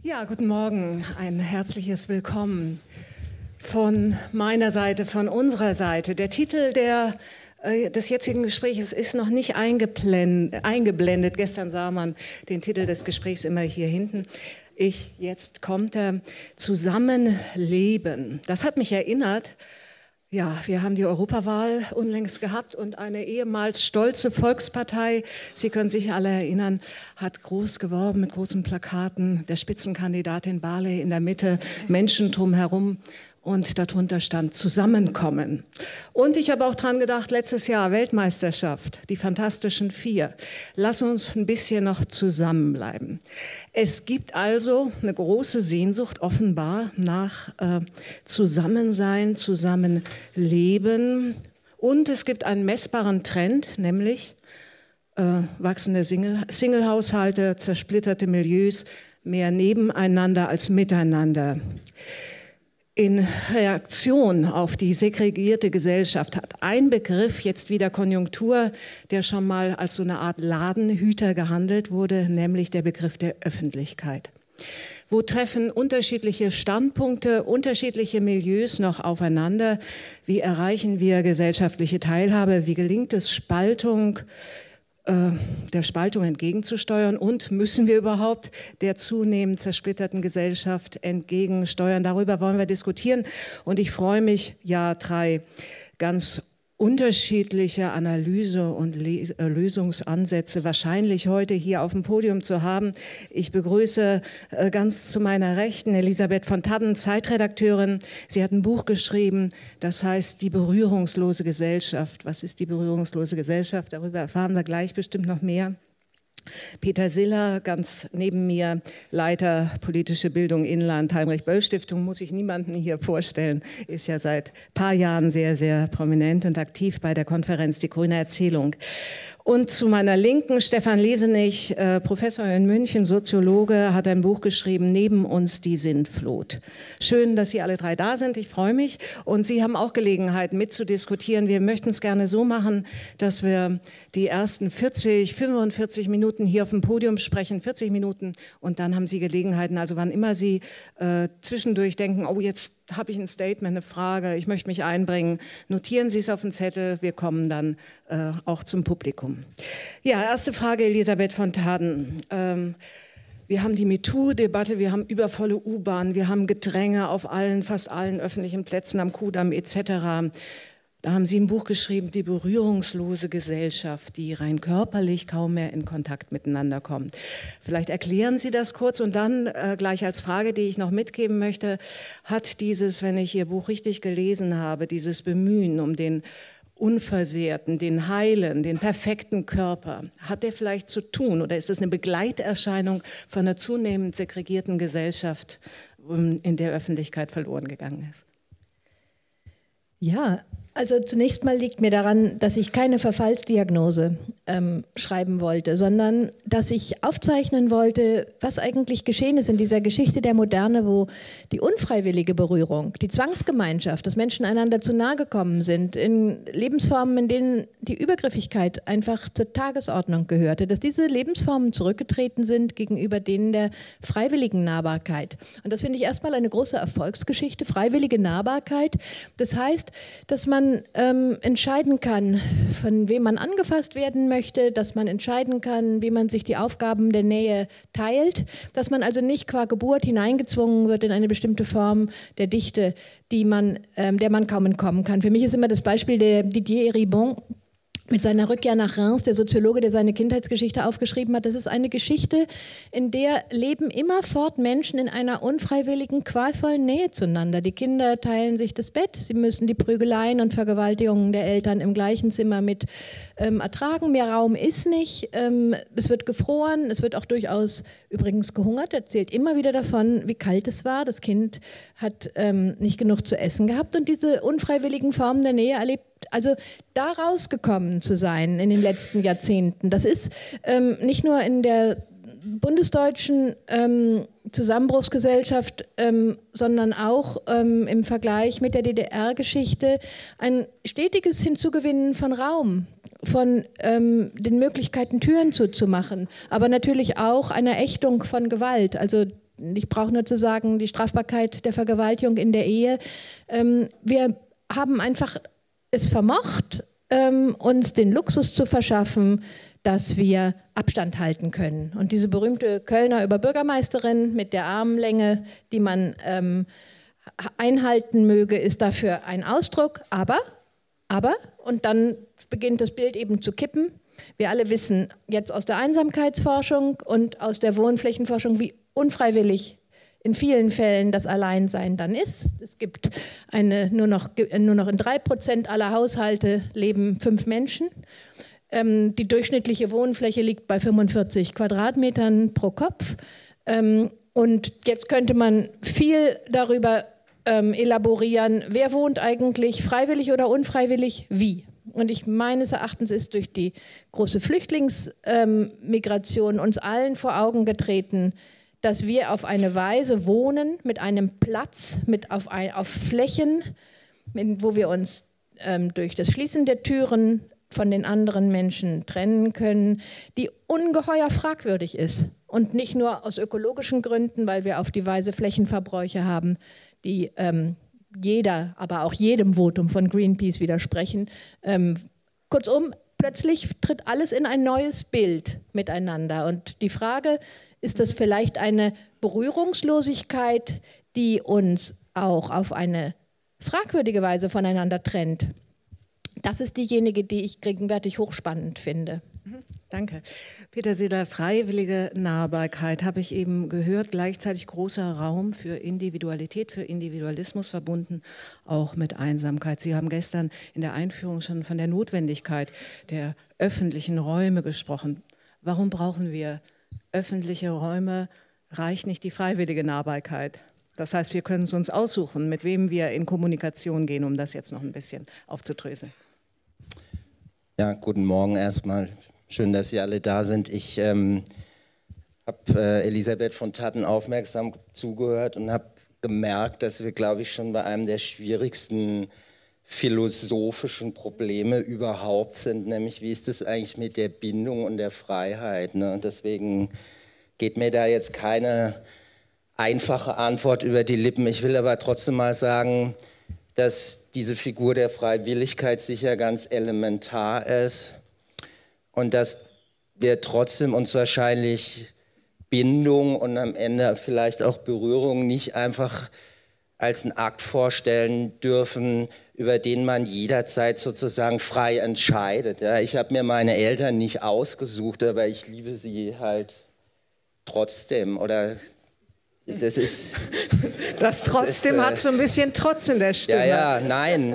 Ja, guten Morgen, ein herzliches Willkommen von meiner Seite, von unserer Seite. Der Titel des jetzigen Gesprächs ist noch nicht eingeblendet. Gestern sah man den Titel des Gesprächs immer hier hinten. Jetzt kommt er, Zusammenleben. Das hat mich erinnert. Ja, wir haben die Europawahl unlängst gehabt und eine ehemals stolze Volkspartei, Sie können sich alle erinnern, hat groß geworben mit großen Plakaten, der Spitzenkandidatin Barley in der Mitte, Menschen drumherum und darunter stand Zusammenkommen. Und ich habe auch dran gedacht, letztes Jahr Weltmeisterschaft, die Fantastischen Vier. Lass uns ein bisschen noch zusammenbleiben. Es gibt also eine große Sehnsucht offenbar nach Zusammensein, Zusammenleben. Und es gibt einen messbaren Trend, nämlich wachsende Single-Haushalte, zersplitterte Milieus, mehr nebeneinander als miteinander. In Reaktion auf die segregierte Gesellschaft hat ein Begriff jetzt wieder Konjunktur, der schon mal als so eine Art Ladenhüter gehandelt wurde, nämlich der Begriff der Öffentlichkeit. Wo treffen unterschiedliche Standpunkte, unterschiedliche Milieus noch aufeinander? Wie erreichen wir gesellschaftliche Teilhabe? Wie gelingt es, der Spaltung entgegenzusteuern, und müssen wir überhaupt der zunehmend zersplitterten Gesellschaft entgegensteuern? Darüber wollen wir diskutieren, und ich freue mich, ja, drei ganz unterschiedliche Analyse- und Lösungsansätze wahrscheinlich heute hier auf dem Podium zu haben. Ich begrüße ganz zu meiner Rechten Elisabeth von Thadden, Zeitredakteurin. Sie hat ein Buch geschrieben, das heißt Die berührungslose Gesellschaft. Was ist die berührungslose Gesellschaft? Darüber erfahren wir gleich bestimmt noch mehr. Peter Siller, ganz neben mir, Leiter politische Bildung Inland, Heinrich-Böll-Stiftung, muss ich niemanden hier vorstellen, ist ja seit ein paar Jahren sehr, sehr prominent und aktiv bei der Konferenz Die Grüne Erzählung. Und zu meiner Linken Stefan Lesenich, Professor in München, Soziologe, hat ein Buch geschrieben, Neben uns die Sintflut. Schön, dass Sie alle drei da sind, ich freue mich. Und Sie haben auch Gelegenheit mitzudiskutieren. Wir möchten es gerne so machen, dass wir die ersten 45 Minuten hier auf dem Podium sprechen, 40 Minuten. Und dann haben Sie Gelegenheiten, also wann immer Sie zwischendurch denken, oh, jetzt habe ich ein Statement, eine Frage, ich möchte mich einbringen, notieren Sie es auf den Zettel, wir kommen dann auch zum Publikum. Ja, erste Frage, Elisabeth von Thadden. Wir haben die MeToo-Debatte, wir haben übervolle U-Bahnen, wir haben Gedränge auf fast allen öffentlichen Plätzen am Kudamm etc. Da haben Sie ein Buch geschrieben, Die berührungslose Gesellschaft, die rein körperlich kaum mehr in Kontakt miteinander kommt. Vielleicht erklären Sie das kurz, und dann gleich als Frage, die ich noch mitgeben möchte, hat dieses, wenn ich Ihr Buch richtig gelesen habe, dieses Bemühen um den Unversehrten, den Heilen, den perfekten Körper, hat der vielleicht zu tun, oder ist es eine Begleiterscheinung von einer zunehmend segregierten Gesellschaft, in der Öffentlichkeit verloren gegangen ist? Ja, also zunächst mal liegt mir daran, dass ich keine Verfallsdiagnose schreiben wollte, sondern dass ich aufzeichnen wollte, was eigentlich geschehen ist in dieser Geschichte der Moderne, wo die unfreiwillige Berührung, die Zwangsgemeinschaft, dass Menschen einander zu nahe gekommen sind, in Lebensformen, in denen die Übergriffigkeit einfach zur Tagesordnung gehörte, dass diese Lebensformen zurückgetreten sind gegenüber denen der freiwilligen Nahbarkeit. Und das finde ich erstmal eine große Erfolgsgeschichte, freiwillige Nahbarkeit. Das heißt, dass man entscheiden kann, von wem man angefasst werden möchte, dass man entscheiden kann, wie man sich die Aufgaben der Nähe teilt, dass man also nicht qua Geburt hineingezwungen wird in eine bestimmte Form der Dichte, der man kaum entkommen kann. Für mich ist immer das Beispiel der Didier Eribon mit seiner Rückkehr nach Reims, der Soziologe, der seine Kindheitsgeschichte aufgeschrieben hat. Das ist eine Geschichte, in der leben immerfort Menschen in einer unfreiwilligen, qualvollen Nähe zueinander. Die Kinder teilen sich das Bett, sie müssen die Prügeleien und Vergewaltigungen der Eltern im gleichen Zimmer mit ertragen. Mehr Raum ist nicht, es wird gefroren, es wird auch durchaus übrigens gehungert. Er erzählt immer wieder davon, wie kalt es war. Das Kind hat nicht genug zu essen gehabt, und diese unfreiwilligen Formen der Nähe erlebt. Also da rausgekommen zu sein in den letzten Jahrzehnten, das ist nicht nur in der bundesdeutschen Zusammenbruchsgesellschaft, sondern auch im Vergleich mit der DDR-Geschichte ein stetiges Hinzugewinnen von Raum, von den Möglichkeiten, Türen zuzumachen, aber natürlich auch einer Ächtung von Gewalt. Also ich brauche nur zu sagen, die Strafbarkeit der Vergewaltigung in der Ehe. Wir haben einfach es vermocht, uns den Luxus zu verschaffen, dass wir Abstand halten können. Und diese berühmte Kölner Oberbürgermeisterin mit der Armlänge, die man einhalten möge, ist dafür ein Ausdruck. Aber, und dann beginnt das Bild eben zu kippen. Wir alle wissen jetzt aus der Einsamkeitsforschung und aus der Wohnflächenforschung, wie unfreiwillig in vielen Fällen das Alleinsein dann ist. Es gibt nur noch in 3% aller Haushalte leben 5 Menschen. Die durchschnittliche Wohnfläche liegt bei 45 Quadratmetern pro Kopf. Und jetzt könnte man viel darüber elaborieren, wer wohnt eigentlich freiwillig oder unfreiwillig, wie. Und meines Erachtens ist durch die große Flüchtlingsmigration uns allen vor Augen getreten, dass wir auf eine Weise wohnen, mit einem Platz, auf Flächen, wo wir uns durch das Schließen der Türen von den anderen Menschen trennen können, die ungeheuer fragwürdig ist. Und nicht nur aus ökologischen Gründen, weil wir auf die Weise Flächenverbräuche haben, die aber auch jedem Votum von Greenpeace widersprechen. Kurzum, plötzlich tritt alles in ein neues Bild miteinander. Und die Frage, ist das vielleicht eine Berührungslosigkeit, die uns auch auf eine fragwürdige Weise voneinander trennt? Das ist diejenige, die ich gegenwärtig hochspannend finde. Danke. Peter Seeler, freiwillige Nahbarkeit habe ich eben gehört, gleichzeitig großer Raum für Individualität, für Individualismus verbunden, auch mit Einsamkeit. Sie haben gestern in der Einführung schon von der Notwendigkeit der öffentlichen Räume gesprochen. Warum brauchen wir öffentliche Räume? Reicht nicht die freiwillige Nahbarkeit? Das heißt, wir können es uns aussuchen, mit wem wir in Kommunikation gehen, um das jetzt noch ein bisschen aufzudröseln. Ja, guten Morgen erstmal. Schön, dass Sie alle da sind. Ich habe Elisabeth von Tatten aufmerksam zugehört und habe gemerkt, dass wir, glaube ich, schon bei einem der schwierigsten philosophischen Probleme überhaupt sind, nämlich wie ist es eigentlich mit der Bindung und der Freiheit, ne? Deswegen geht mir da jetzt keine einfache Antwort über die Lippen. Ich will aber trotzdem mal sagen, dass diese Figur der Freiwilligkeit sicher ganz elementar ist und dass wir trotzdem uns wahrscheinlich Bindung und am Ende vielleicht auch Berührung nicht einfach als einen Akt vorstellen dürfen, über den man jederzeit sozusagen frei entscheidet. Ja, ich habe mir meine Eltern nicht ausgesucht, aber ich liebe sie halt trotzdem. Oder das ist... Das trotzdem hat so ein bisschen Trotz in der Stimme. Ja, nein.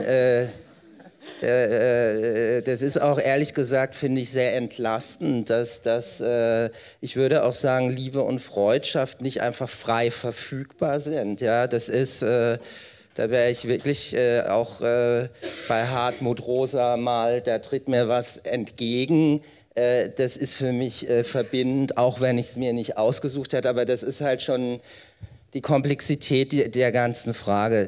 Das ist auch ehrlich gesagt, finde ich, sehr entlastend, dass ich würde auch sagen, Liebe und Freundschaft nicht einfach frei verfügbar sind. Ja, das ist, da wäre ich wirklich auch bei Hartmut Rosa mal, da tritt mir was entgegen. Das ist für mich verbindend, auch wenn ich es mir nicht ausgesucht hätte, aber das ist halt schon die Komplexität der ganzen Frage.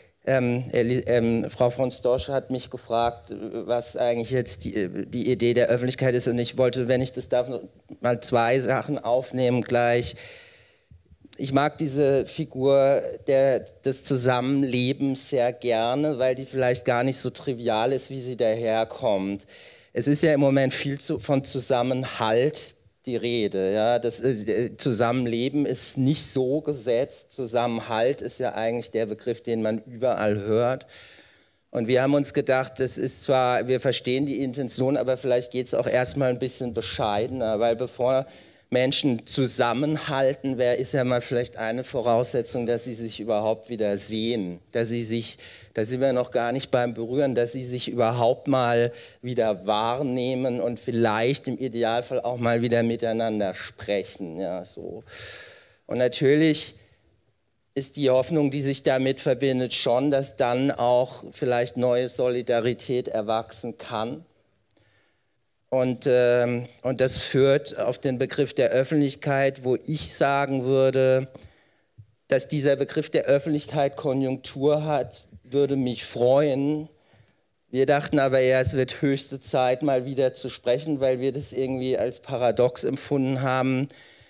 Frau von Storch hat mich gefragt, was eigentlich jetzt die Idee der Öffentlichkeit ist, und ich wollte, wenn ich das darf, mal 2 Sachen aufnehmen gleich. Ich mag diese Figur des Zusammenlebens sehr gerne, weil die vielleicht gar nicht so trivial ist, wie sie daherkommt. Es ist ja im Moment viel von Zusammenhalt die Rede. Ja? Das Zusammenleben ist nicht so gesetzt. Zusammenhalt ist ja eigentlich der Begriff, den man überall hört. Und wir haben uns gedacht, das ist zwar, wir verstehen die Intention, aber vielleicht geht es auch erstmal ein bisschen bescheidener, weil bevor Menschen zusammenhalten, ist ja mal vielleicht eine Voraussetzung, dass sie sich überhaupt wieder sehen, dass sie sich, da sind wir noch gar nicht beim Berühren, dass sie sich überhaupt mal wieder wahrnehmen und vielleicht im Idealfall auch mal wieder miteinander sprechen. Ja, so. Und natürlich ist die Hoffnung, die sich damit verbindet, schon, dass dann auch vielleicht neue Solidarität erwachsen kann. Und das führt auf den Begriff der Öffentlichkeit, wo ich sagen würde, dass dieser Begriff der Öffentlichkeit Konjunktur hat, würde mich freuen. Wir dachten aber eher, es wird höchste Zeit, mal wieder zu sprechen, weil wir das irgendwie als paradox empfunden haben,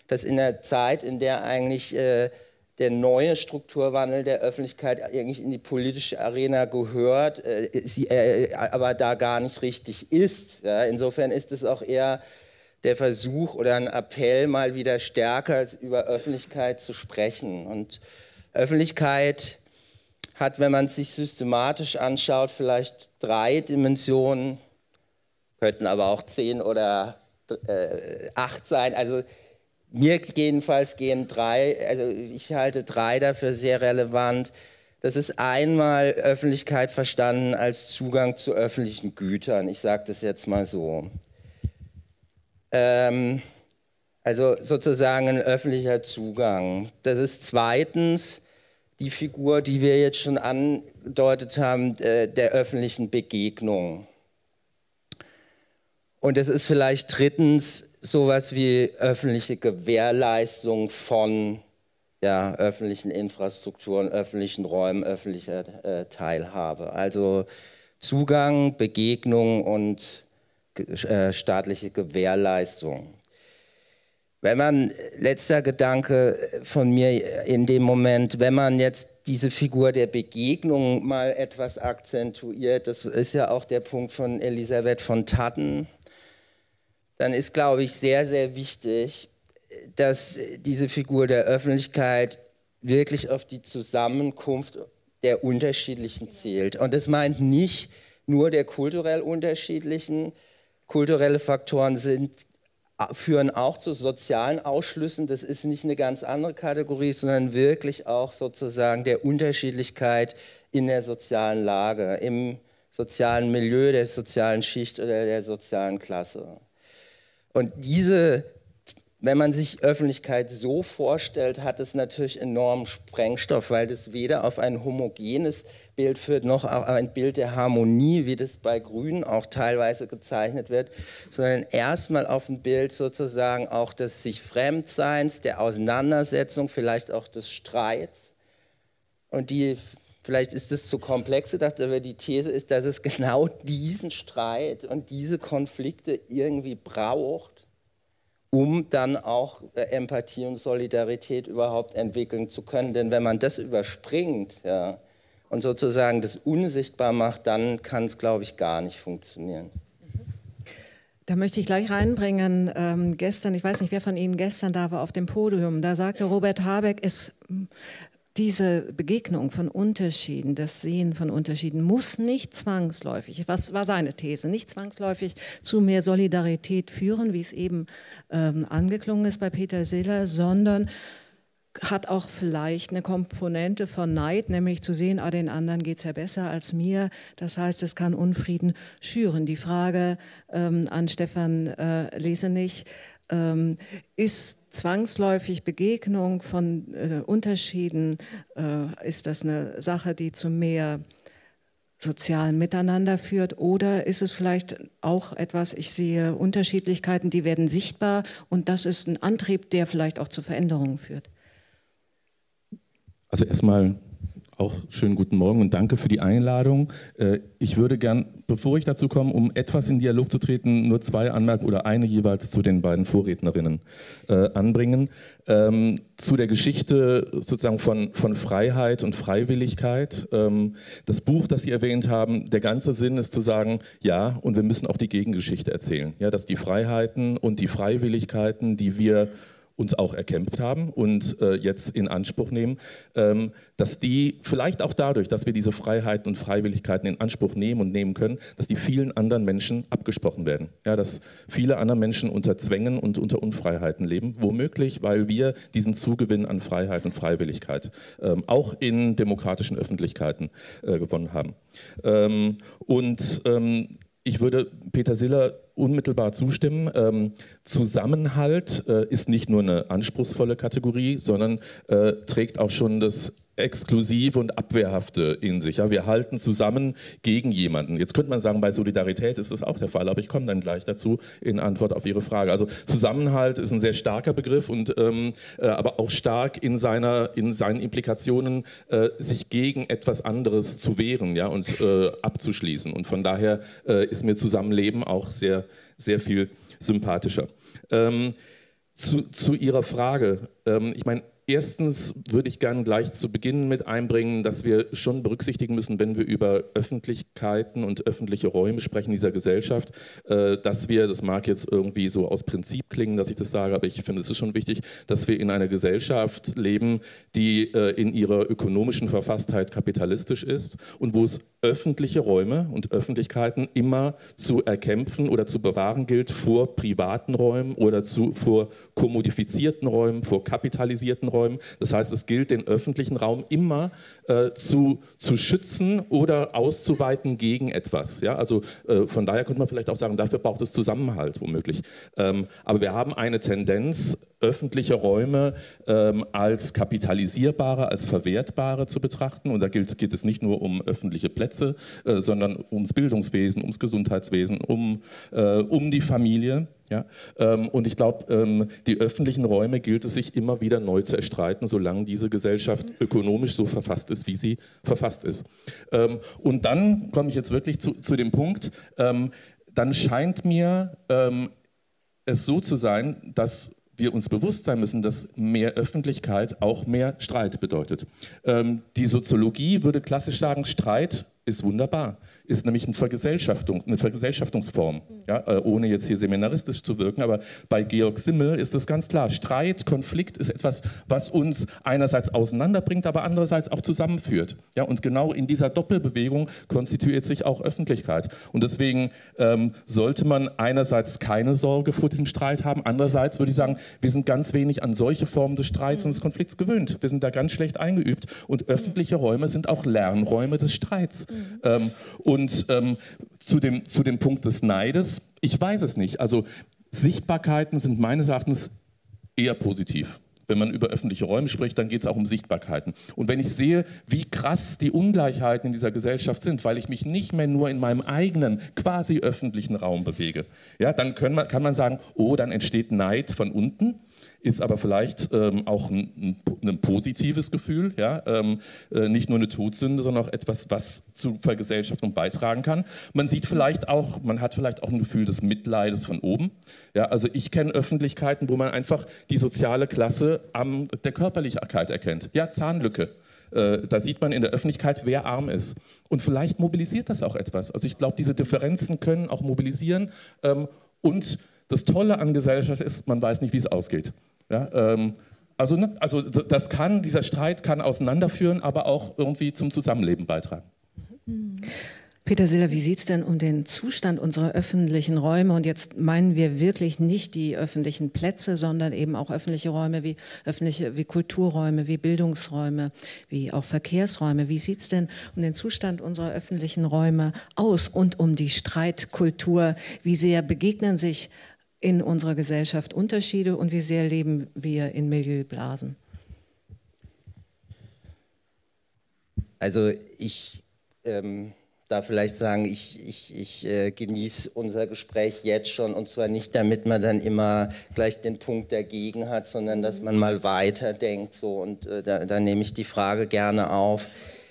dass in der Zeit, in der eigentlich der neue Strukturwandel der Öffentlichkeit eigentlich in die politische Arena gehört, aber da gar nicht richtig ist. Ja, insofern ist es auch eher der Versuch oder ein Appell, mal wieder stärker über Öffentlichkeit zu sprechen. Und Öffentlichkeit hat, wenn man es sich systematisch anschaut, vielleicht 3 Dimensionen, könnten aber auch 10 oder 8 sein. Also mir jedenfalls gehen 3, also ich halte 3 dafür sehr relevant. Das ist einmal Öffentlichkeit verstanden als Zugang zu öffentlichen Gütern. Ich sage das jetzt mal so. Also sozusagen ein öffentlicher Zugang. Das ist zweitens die Figur, die wir jetzt schon angedeutet haben, der öffentlichen Begegnung. Und es ist vielleicht drittens sowas wie öffentliche Gewährleistung von öffentlichen Infrastrukturen, öffentlichen Räumen, öffentlicher Teilhabe. Also Zugang, Begegnung und staatliche Gewährleistung. Wenn man, letzter Gedanke von mir in dem Moment, wenn man jetzt diese Figur der Begegnung mal etwas akzentuiert, das ist ja auch der Punkt von Elisabeth von Thadden, dann ist, glaube ich, sehr, sehr wichtig, dass diese Figur der Öffentlichkeit wirklich auf die Zusammenkunft der Unterschiedlichen zielt. Und das meint nicht nur der kulturell Unterschiedlichen. Kulturelle Faktoren führen auch zu sozialen Ausschlüssen. Das ist nicht eine ganz andere Kategorie, sondern wirklich auch sozusagen der Unterschiedlichkeit in der sozialen Lage, im sozialen Milieu, der sozialen Schicht oder der sozialen Klasse. Und wenn man sich Öffentlichkeit so vorstellt, hat es natürlich enormen Sprengstoff, weil das weder auf ein homogenes Bild führt, noch auf ein Bild der Harmonie, wie das bei Grünen auch teilweise gezeichnet wird, sondern erstmal auf ein Bild sozusagen auch des sich Fremdseins, der Auseinandersetzung, vielleicht auch des Streits. Und vielleicht ist es zu komplex gedacht, aber die These ist, dass es genau diesen Streit und diese Konflikte irgendwie braucht, um dann auch Empathie und Solidarität überhaupt entwickeln zu können. Denn wenn man das überspringt, und sozusagen das unsichtbar macht, dann kann es, glaube ich, gar nicht funktionieren. Da möchte ich gleich reinbringen, gestern, ich weiß nicht, wer von Ihnen gestern da war auf dem Podium, da sagte Robert Habeck, diese Begegnung von Unterschieden, das Sehen von Unterschieden muss nicht zwangsläufig, was war seine These, nicht zwangsläufig zu mehr Solidarität führen, wie es eben angeklungen ist bei Peter Siller, sondern hat auch vielleicht eine Komponente von Neid, nämlich zu sehen, den anderen geht es ja besser als mir. Das heißt, es kann Unfrieden schüren. Die Frage an Stefan Lesenich, ist zwangsläufig Begegnung von Unterschieden, ist das eine Sache, die zu mehr sozialem Miteinander führt, oder ist es vielleicht auch etwas, ich sehe Unterschiedlichkeiten, die werden sichtbar und das ist ein Antrieb, der vielleicht auch zu Veränderungen führt? Also erstmal auch schönen guten Morgen und danke für die Einladung. Ich würde gern, bevor ich dazu komme, um etwas in Dialog zu treten, nur 2 Anmerkungen oder eine jeweils zu den beiden Vorrednerinnen anbringen. Zu der Geschichte sozusagen von Freiheit und Freiwilligkeit. Das Buch, das Sie erwähnt haben, der ganze Sinn ist zu sagen, ja, und wir müssen auch die Gegengeschichte erzählen. Ja, dass die Freiheiten und die Freiwilligkeiten, die wir uns auch erkämpft haben und jetzt in Anspruch nehmen, dass die vielleicht auch dadurch, dass wir diese Freiheiten und Freiwilligkeiten in Anspruch nehmen und nehmen können, dass die vielen anderen Menschen abgesprochen werden. Ja, dass viele andere Menschen unter Zwängen und unter Unfreiheiten leben, womöglich, weil wir diesen Zugewinn an Freiheit und Freiwilligkeit auch in demokratischen Öffentlichkeiten gewonnen haben. Ich würde Peter Siller unmittelbar zustimmen. Zusammenhalt ist nicht nur eine anspruchsvolle Kategorie, sondern trägt auch schon das Exklusive und Abwehrhafte in sich. Ja, wir halten zusammen gegen jemanden. Jetzt könnte man sagen, bei Solidarität ist das auch der Fall, aber ich komme dann gleich dazu in Antwort auf Ihre Frage. Also Zusammenhalt ist ein sehr starker Begriff und aber auch stark in seinen Implikationen, sich gegen etwas anderes zu wehren, ja, und abzuschließen. Und von daher ist mir Zusammenleben auch sehr, sehr viel sympathischer. Zu Ihrer Frage. Ich meine, erstens würde ich gerne gleich zu Beginn mit einbringen, dass wir schon berücksichtigen müssen, wenn wir über Öffentlichkeiten und öffentliche Räume sprechen in dieser Gesellschaft, dass wir, das mag jetzt irgendwie so aus Prinzip klingen, dass ich das sage, aber ich finde, es ist schon wichtig, dass wir in einer Gesellschaft leben, die in ihrer ökonomischen Verfasstheit kapitalistisch ist und wo es öffentliche Räume und Öffentlichkeiten immer zu erkämpfen oder zu bewahren gilt vor privaten Räumen oder vor kommodifizierten Räumen, vor kapitalisierten Räumen. Das heißt, es gilt, den öffentlichen Raum immer zu schützen oder auszuweiten gegen etwas. Ja? Also von daher könnte man vielleicht auch sagen, dafür braucht es Zusammenhalt womöglich. Aber wir haben eine Tendenz, öffentliche Räume als kapitalisierbare, als verwertbare zu betrachten. Und da geht es nicht nur um öffentliche Plätze, sondern ums Bildungswesen, ums Gesundheitswesen, um die Familie. Ja? Und ich glaube, die öffentlichen Räume gilt es sich immer wieder neu zu erstreiten, solange diese Gesellschaft ökonomisch so verfasst ist, wie sie verfasst ist. Und dann komme ich jetzt wirklich zu dem Punkt, dann scheint mir es so zu sein, dass wir uns bewusst sein müssen, dass mehr Öffentlichkeit auch mehr Streit bedeutet. Die Soziologie würde klassisch sagen, Streit ist wunderbar, ist nämlich eine Vergesellschaftungsform, ja, ohne jetzt hier seminaristisch zu wirken, aber bei Georg Simmel ist das ganz klar. Streit, Konflikt ist etwas, was uns einerseits auseinanderbringt, aber andererseits auch zusammenführt. Ja, und genau in dieser Doppelbewegung konstituiert sich auch Öffentlichkeit. Und deswegen sollte man einerseits keine Sorge vor diesem Streit haben, andererseits würde ich sagen, wir sind ganz wenig an solche Formen des Streits und des Konflikts gewöhnt. Wir sind da ganz schlecht eingeübt und öffentliche Räume sind auch Lernräume des Streits. Zu dem Punkt des Neides, ich weiß es nicht. Also Sichtbarkeiten sind meines Erachtens eher positiv. Wenn man über öffentliche Räume spricht, dann geht es auch um Sichtbarkeiten. Und wenn ich sehe, wie krass die Ungleichheiten in dieser Gesellschaft sind, weil ich mich nicht mehr nur in meinem eigenen, quasi öffentlichen Raum bewege, ja, dann kann man sagen, oh, dann entsteht Neid von unten. Ist aber vielleicht auch ein positives Gefühl, ja? Nicht nur eine Todsünde, sondern auch etwas, was zur Vergesellschaftung beitragen kann. Man hat vielleicht auch ein Gefühl des Mitleides von oben. Ja? Also ich kenne Öffentlichkeiten, wo man einfach die soziale Klasse der Körperlichkeit erkennt. Ja, Zahnlücke. Da sieht man in der Öffentlichkeit, wer arm ist. Und vielleicht mobilisiert das auch etwas. Also ich glaube, diese Differenzen können auch mobilisieren. Und das Tolle an Gesellschaft ist, man weiß nicht, wie es ausgeht. Ja, dieser Streit kann auseinanderführen, aber auch irgendwie zum Zusammenleben beitragen. Peter Siller, wie sieht es denn um den Zustand unserer öffentlichen Räume? Und jetzt meinen wir wirklich nicht die öffentlichen Plätze, sondern eben auch öffentliche Räume wie Kulturräume, wie Bildungsräume, wie auch Verkehrsräume. Wie sieht es denn um den Zustand unserer öffentlichen Räume aus und um die Streitkultur? Wie sehr begegnen sich in unserer Gesellschaft Unterschiede und wie sehr leben wir in Milieublasen? Also ich darf vielleicht sagen, ich genieße unser Gespräch jetzt schon, und zwar nicht, damit man dann immer gleich den Punkt dagegen hat, sondern dass man mal weiterdenkt. So, und da nehme ich die Frage gerne auf.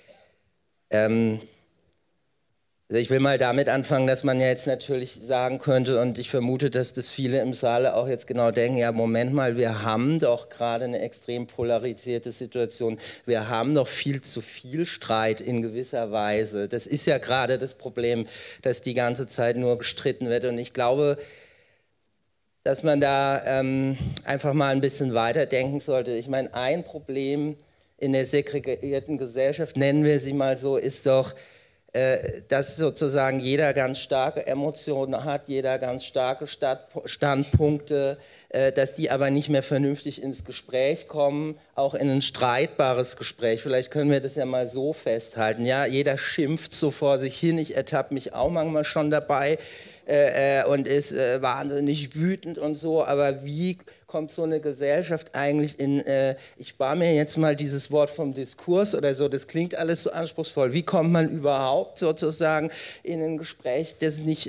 Also ich will mal damit anfangen, dass man ja jetzt natürlich sagen könnte, und ich vermute, dass das viele im Saale auch jetzt genau denken, ja, Moment mal, wir haben doch gerade eine extrem polarisierte Situation, wir haben doch viel zu viel Streit in gewisser Weise. Das ist ja gerade das Problem, dass die ganze Zeit nur gestritten wird, und ich glaube, dass man da einfach mal ein bisschen weiterdenken sollte. Ich meine, ein Problem in der segregierten Gesellschaft, nennen wir sie mal so, ist doch, dass sozusagen jeder ganz starke Emotionen hat, jeder ganz starke Standpunkte, dass die aber nicht mehr vernünftig ins Gespräch kommen, auch in ein streitbares Gespräch. Vielleicht können wir das ja mal so festhalten. Ja, jeder schimpft so vor sich hin, ich ertappe mich auch manchmal schon dabei und ist wahnsinnig wütend und so, aber wie kommt so eine Gesellschaft eigentlich in, ich spare mir jetzt mal dieses Wort vom Diskurs oder so, das klingt alles so anspruchsvoll. Wie kommt man überhaupt sozusagen in ein Gespräch, das nicht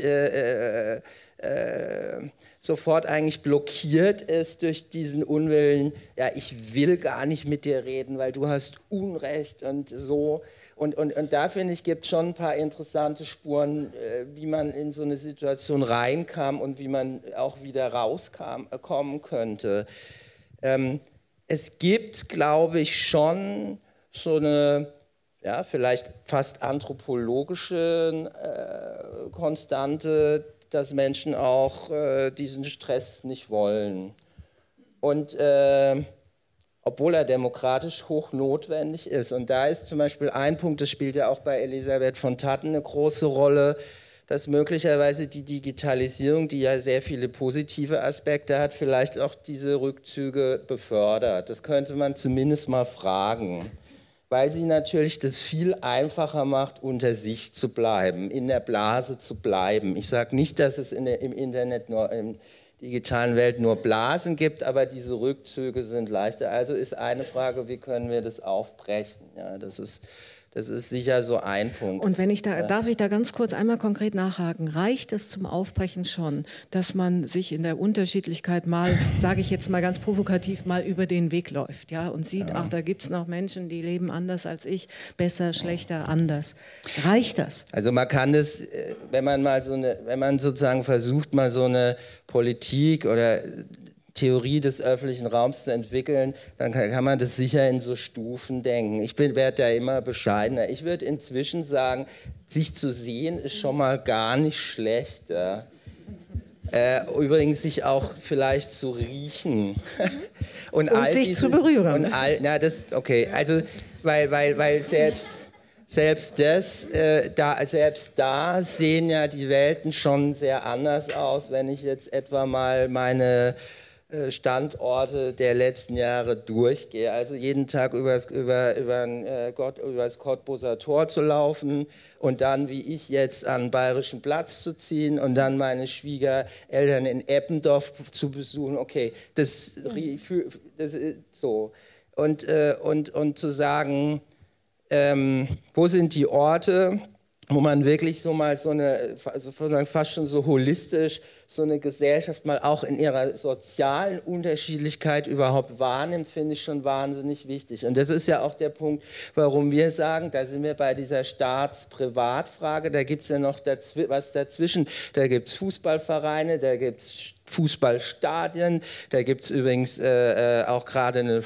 sofort eigentlich blockiert ist durch diesen Unwillen, ja, ich will gar nicht mit dir reden, weil du hast Unrecht und so. Und da, finde ich, gibt es schon ein paar interessante Spuren, wie man in so eine Situation reinkam und wie man auch wieder rauskommen könnte. Es gibt, glaube ich, schon so eine, ja, vielleicht fast anthropologische Konstante, dass Menschen auch diesen Stress nicht wollen. Und obwohl er demokratisch hoch notwendig ist. Und da ist zum Beispiel ein Punkt, das spielt ja auch bei Elisabeth von Thadden eine große Rolle, dass möglicherweise die Digitalisierung, die ja sehr viele positive Aspekte hat, vielleicht auch diese Rückzüge befördert. Das könnte man zumindest mal fragen, weil sie natürlich das viel einfacher macht, unter sich zu bleiben, in der Blase zu bleiben. Ich sage nicht, dass es im Internet nur in digitalen Welt nur Blasen gibt, aber diese Rückzüge sind leichter. Also ist eine Frage, wie können wir das aufbrechen? Ja, das ist sicher so ein Punkt. Und wenn ich da, darf ich da ganz kurz einmal konkret nachhaken, reicht es zum Aufbrechen schon, dass man sich in der Unterschiedlichkeit mal, sage ich jetzt mal ganz provokativ, mal über den Weg läuft, ja, und sieht, ach, da gibt es noch Menschen, die leben anders als ich, besser, schlechter, anders. Reicht das? Also man kann das, wenn man sozusagen versucht, mal so eine Politik oder Theorie des öffentlichen Raums zu entwickeln, dann kann man das sicher in so Stufen denken. Ich werde da immer bescheidener. Ich würde inzwischen sagen, sich zu sehen ist schon mal gar nicht schlecht. Ja. Übrigens sich auch vielleicht zu riechen. Und sich zu berühren. Okay, also weil selbst da sehen ja die Welten schon sehr anders aus, wenn ich jetzt etwa mal meine Standorte der letzten Jahre durchgehe. Also jeden Tag über das Cottbuser Tor zu laufen und dann, wie ich jetzt, an den Bayerischen Platz zu ziehen und dann meine Schwiegereltern in Eppendorf zu besuchen. Okay, das ist so. Und zu sagen, wo sind die Orte, wo man wirklich so mal so eine, also fast schon so holistisch, so eine Gesellschaft mal auch in ihrer sozialen Unterschiedlichkeit überhaupt wahrnimmt, finde ich schon wahnsinnig wichtig. Und das ist ja auch der Punkt, warum wir sagen, da sind wir bei dieser Staats-Privat-Frage, da gibt es ja noch was dazwischen. Da gibt es Fußballvereine, da gibt es Fußballstadien, da gibt es übrigens auch gerade eine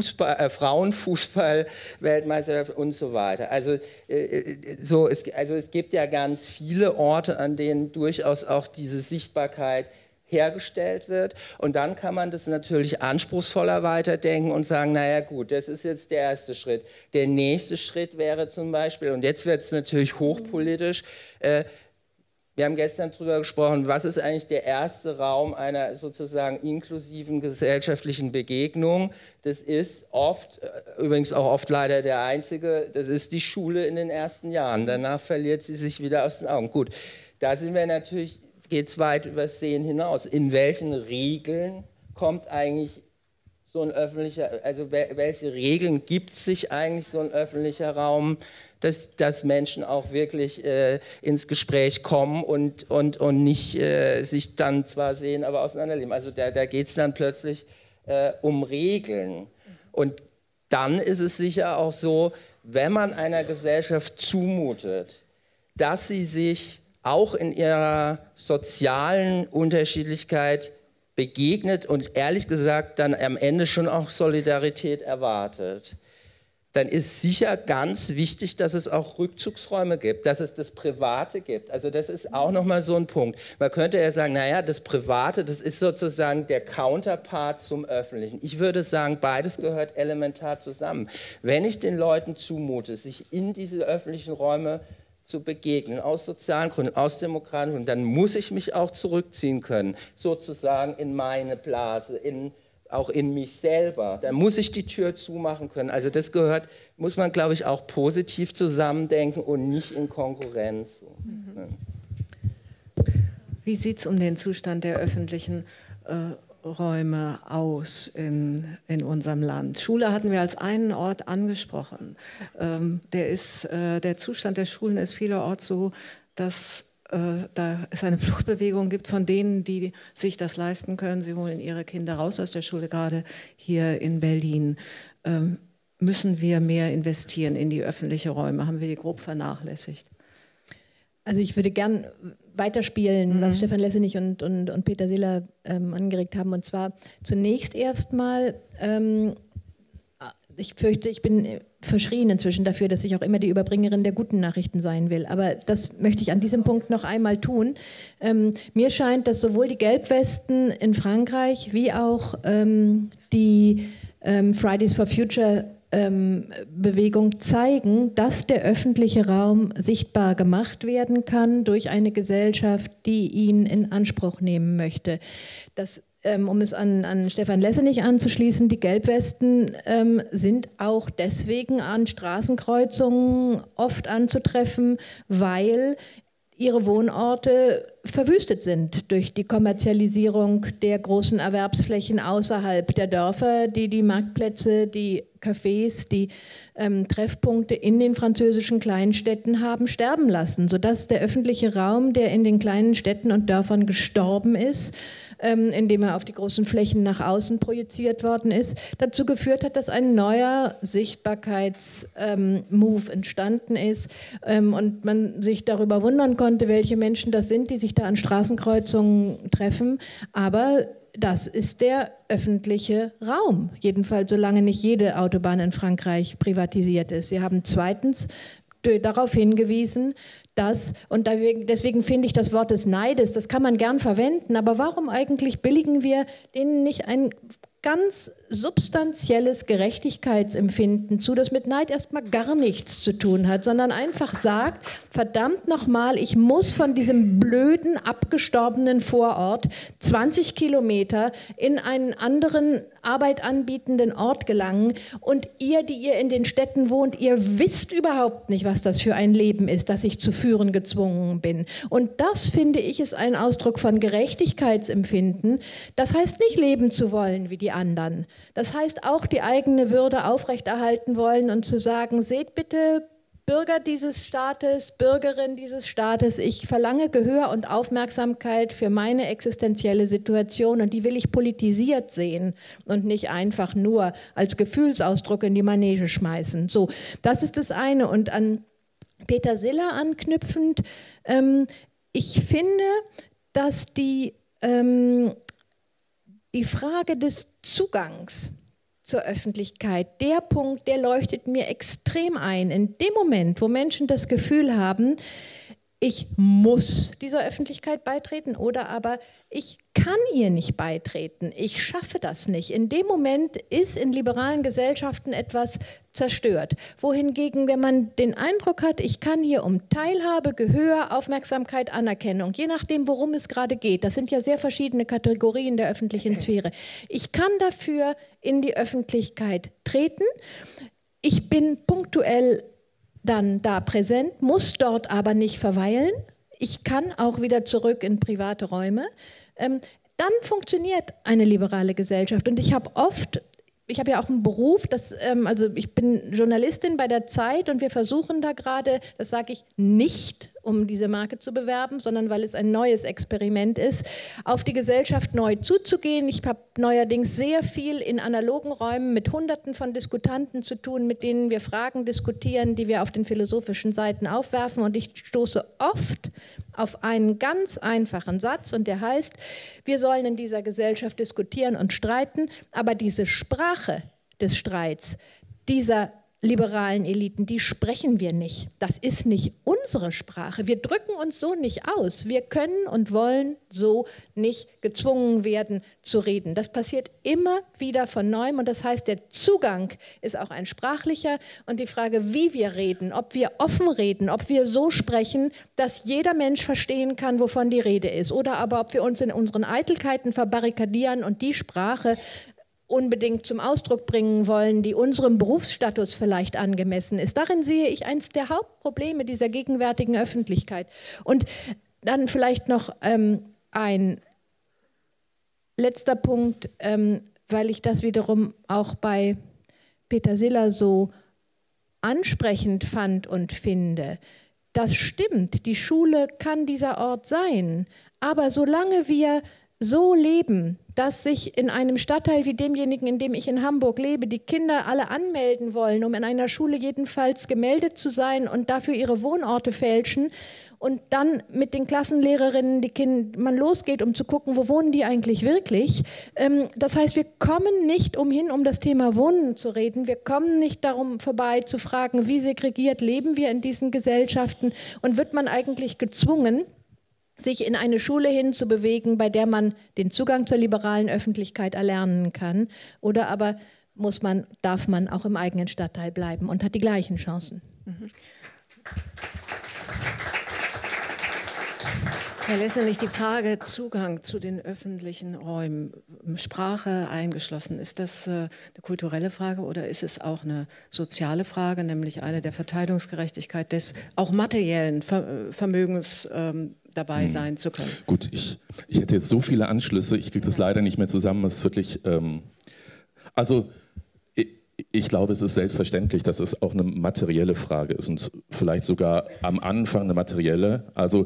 Frauenfußball-Weltmeisterschaft und so weiter. Also es gibt ja ganz viele Orte, an denen durchaus auch diese Sichtbarkeit hergestellt wird. Und dann kann man das natürlich anspruchsvoller weiterdenken und sagen, naja gut, das ist jetzt der erste Schritt. Der nächste Schritt wäre zum Beispiel, und jetzt wird es natürlich hochpolitisch, wir haben gestern darüber gesprochen, was ist eigentlich der erste Raum einer sozusagen inklusiven gesellschaftlichen Begegnung? Das ist oft, übrigens auch oft leider der einzige, das ist die Schule in den ersten Jahren. Danach verliert sie sich wieder aus den Augen. Gut, da sind wir natürlich, geht es weit übers Sehen hinaus. In welchen Regeln kommt eigentlich so ein öffentlicher, also welche Regeln gibt sich eigentlich so ein öffentlicher Raum, dass Menschen auch wirklich ins Gespräch kommen und nicht sich dann zwar sehen, aber auseinanderleben. Also da geht es dann plötzlich um Regeln. Und dann ist es sicher auch so, wenn man einer Gesellschaft zumutet, dass sie sich auch in ihrer sozialen Unterschiedlichkeit begegnet und ehrlich gesagt dann am Ende schon auch Solidarität erwartet, dann ist sicher ganz wichtig, dass es auch Rückzugsräume gibt, dass es das Private gibt. Also das ist auch nochmal so ein Punkt. Man könnte ja sagen, naja, das Private, das ist sozusagen der Counterpart zum Öffentlichen. Ich würde sagen, beides gehört elementar zusammen. Wenn ich den Leuten zumute, sich in diese öffentlichen Räume zu begegnen, aus sozialen Gründen, aus demokratischen Gründen, dann muss ich mich auch zurückziehen können, sozusagen in meine Blase, auch in mich selber. Da muss ich die Tür zumachen können. Also das muss man, glaube ich, auch positiv zusammendenken und nicht in Konkurrenz. Wie sieht es um den Zustand der öffentlichen Räume aus in unserem Land? Schule hatten wir als einen Ort angesprochen. Der Zustand der Schulen ist vielerorts so, dass da es eine Fluchtbewegung gibt von denen, die sich das leisten können. Sie holen ihre Kinder raus aus der Schule, gerade hier in Berlin. müssen wir mehr investieren in die öffentlichen Räume? Haben wir die grob vernachlässigt? Also ich würde gern weiterspielen, was Stefan Lessenich und Peter Siller angeregt haben. Und zwar zunächst erstmal, ich fürchte, ich bin verschrien inzwischen dafür, dass ich auch immer die Überbringerin der guten Nachrichten sein will. Aber das möchte ich an diesem Punkt noch einmal tun. Mir scheint, dass sowohl die Gelbwesten in Frankreich wie auch die Fridays for Future Bewegung zeigen, dass der öffentliche Raum sichtbar gemacht werden kann durch eine Gesellschaft, die ihn in Anspruch nehmen möchte. Das, um es an Stefan Lessenich anzuschließen, die Gelbwesten sind auch deswegen an Straßenkreuzungen oft anzutreffen, weil ihre Wohnorte verwüstet sind durch die Kommerzialisierung der großen Erwerbsflächen außerhalb der Dörfer, die die Marktplätze, die Cafés, die Treffpunkte in den französischen Kleinstädten haben sterben lassen, sodass der öffentliche Raum, der in den kleinen Städten und Dörfern gestorben ist, indem er auf die großen Flächen nach außen projiziert worden ist, dazu geführt hat, dass ein neuer Sichtbarkeitsmove entstanden ist und man sich darüber wundern konnte, welche Menschen das sind, die sich da an Straßenkreuzungen treffen, aber das ist der öffentliche Raum, jedenfalls solange nicht jede Autobahn in Frankreich privatisiert ist. Sie haben zweitens darauf hingewiesen, dass, und deswegen finde ich das Wort des Neides, das kann man gern verwenden, aber warum eigentlich billigen wir denen nicht ein ganz substanzielles Gerechtigkeitsempfinden zu, das mit Neid erstmal gar nichts zu tun hat, sondern einfach sagt, verdammt nochmal, ich muss von diesem blöden, abgestorbenen Vorort 20 Kilometer in einen anderen Arbeit anbietenden Ort gelangen und ihr, die ihr in den Städten wohnt, ihr wisst überhaupt nicht, was das für ein Leben ist, das ich zu führen gezwungen bin. Und das, finde ich, ist ein Ausdruck von Gerechtigkeitsempfinden. Das heißt nicht leben zu wollen wie die anderen. Das heißt auch die eigene Würde aufrechterhalten wollen und zu sagen, seht bitte, Bürger dieses Staates, Bürgerin dieses Staates, ich verlange Gehör und Aufmerksamkeit für meine existenzielle Situation und die will ich politisiert sehen und nicht einfach nur als Gefühlsausdruck in die Manege schmeißen. So, das ist das eine. Und an Peter Siller anknüpfend, ich finde, dass die Frage des Zugangs zur Öffentlichkeit, der Punkt, der leuchtet mir extrem ein. In dem Moment, wo Menschen das Gefühl haben, ich muss dieser Öffentlichkeit beitreten oder aber ich kann ihr nicht beitreten, ich schaffe das nicht. In dem Moment ist in liberalen Gesellschaften etwas zerstört. Wohingegen, wenn man den Eindruck hat, ich kann hier um Teilhabe, Gehör, Aufmerksamkeit, Anerkennung, je nachdem, worum es gerade geht, das sind ja sehr verschiedene Kategorien der öffentlichen Sphäre, ich kann dafür in die Öffentlichkeit treten, ich bin punktuell dann da präsent, muss dort aber nicht verweilen. Ich kann auch wieder zurück in private Räume. Dann funktioniert eine liberale Gesellschaft. Und ich habe ja auch einen Beruf, also ich bin Journalistin bei der Zeit und wir versuchen da gerade, das sage ich nicht, um diese Marke zu bewerben, sondern weil es ein neues Experiment ist, auf die Gesellschaft neu zuzugehen. Ich habe neuerdings sehr viel in analogen Räumen mit Hunderten von Diskutanten zu tun, mit denen wir Fragen diskutieren, die wir auf den philosophischen Seiten aufwerfen. Und ich stoße oft auf einen ganz einfachen Satz und der heißt, wir sollen in dieser Gesellschaft diskutieren und streiten, aber diese Sprache des Streits, dieser liberalen Eliten, die sprechen wir nicht. Das ist nicht unsere Sprache. Wir drücken uns so nicht aus. Wir können und wollen so nicht gezwungen werden zu reden. Das passiert immer wieder von Neuem und das heißt, der Zugang ist auch ein sprachlicher und die Frage, wie wir reden, ob wir offen reden, ob wir so sprechen, dass jeder Mensch verstehen kann, wovon die Rede ist oder aber ob wir uns in unseren Eitelkeiten verbarrikadieren und die Sprache unbedingt zum Ausdruck bringen wollen, die unserem Berufsstatus vielleicht angemessen ist. Darin sehe ich eines der Hauptprobleme dieser gegenwärtigen Öffentlichkeit. Und dann vielleicht noch ein letzter Punkt, weil ich das wiederum auch bei Peter Siller so ansprechend fand und finde. Das stimmt, die Schule kann dieser Ort sein, aber solange wir so leben, dass sich in einem Stadtteil wie demjenigen, in dem ich in Hamburg lebe, die Kinder alle anmelden wollen, um in einer Schule jedenfalls gemeldet zu sein und dafür ihre Wohnorte fälschen und dann mit den Klassenlehrerinnen man losgeht, um zu gucken, wo wohnen die eigentlich wirklich. Das heißt, wir kommen nicht umhin, um das Thema Wohnen zu reden. Wir kommen nicht darum vorbei, zu fragen, wie segregiert leben wir in diesen Gesellschaften und wird man eigentlich gezwungen, sich in eine Schule hinzubewegen, bei der man den Zugang zur liberalen Öffentlichkeit erlernen kann, oder aber darf man auch im eigenen Stadtteil bleiben und hat die gleichen Chancen. Mhm. Herr Lessenich, die Frage Zugang zu den öffentlichen Räumen, Sprache eingeschlossen, ist das eine kulturelle Frage oder ist es auch eine soziale Frage, nämlich eine der Verteilungsgerechtigkeit des auch materiellen Vermögens dabei sein zu können? Gut, ich hätte jetzt so viele Anschlüsse, ich kriege das leider nicht mehr zusammen. Es ist wirklich, also ich glaube, es ist selbstverständlich, dass es auch eine materielle Frage ist und vielleicht sogar am Anfang eine materielle. Also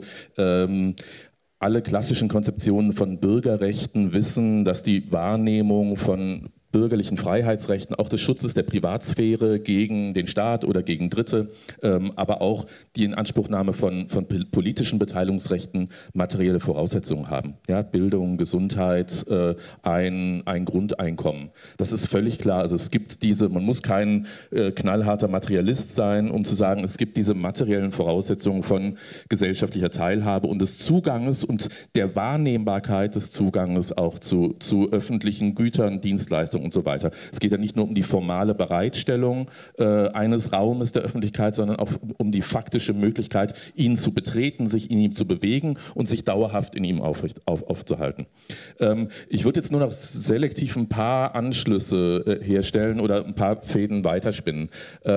alle klassischen Konzeptionen von Bürgerrechten wissen, dass die Wahrnehmung von bürgerlichen Freiheitsrechten, auch des Schutzes der Privatsphäre gegen den Staat oder gegen Dritte, aber auch die Inanspruchnahme von politischen Beteiligungsrechten materielle Voraussetzungen haben. Ja, Bildung, Gesundheit, ein Grundeinkommen. Das ist völlig klar. Also es gibt man muss kein knallharter Materialist sein, um zu sagen, es gibt diese materiellen Voraussetzungen von gesellschaftlicher Teilhabe und des Zuganges und der Wahrnehmbarkeit des Zuganges auch zu öffentlichen Gütern, Dienstleistungen und so weiter. Es geht ja nicht nur um die formale Bereitstellung eines Raumes der Öffentlichkeit, sondern auch um die faktische Möglichkeit, ihn zu betreten, sich in ihm zu bewegen und sich dauerhaft in ihm aufzuhalten. Ich würde jetzt nur noch selektiv ein paar Anschlüsse herstellen oder ein paar Fäden weiterspinnen.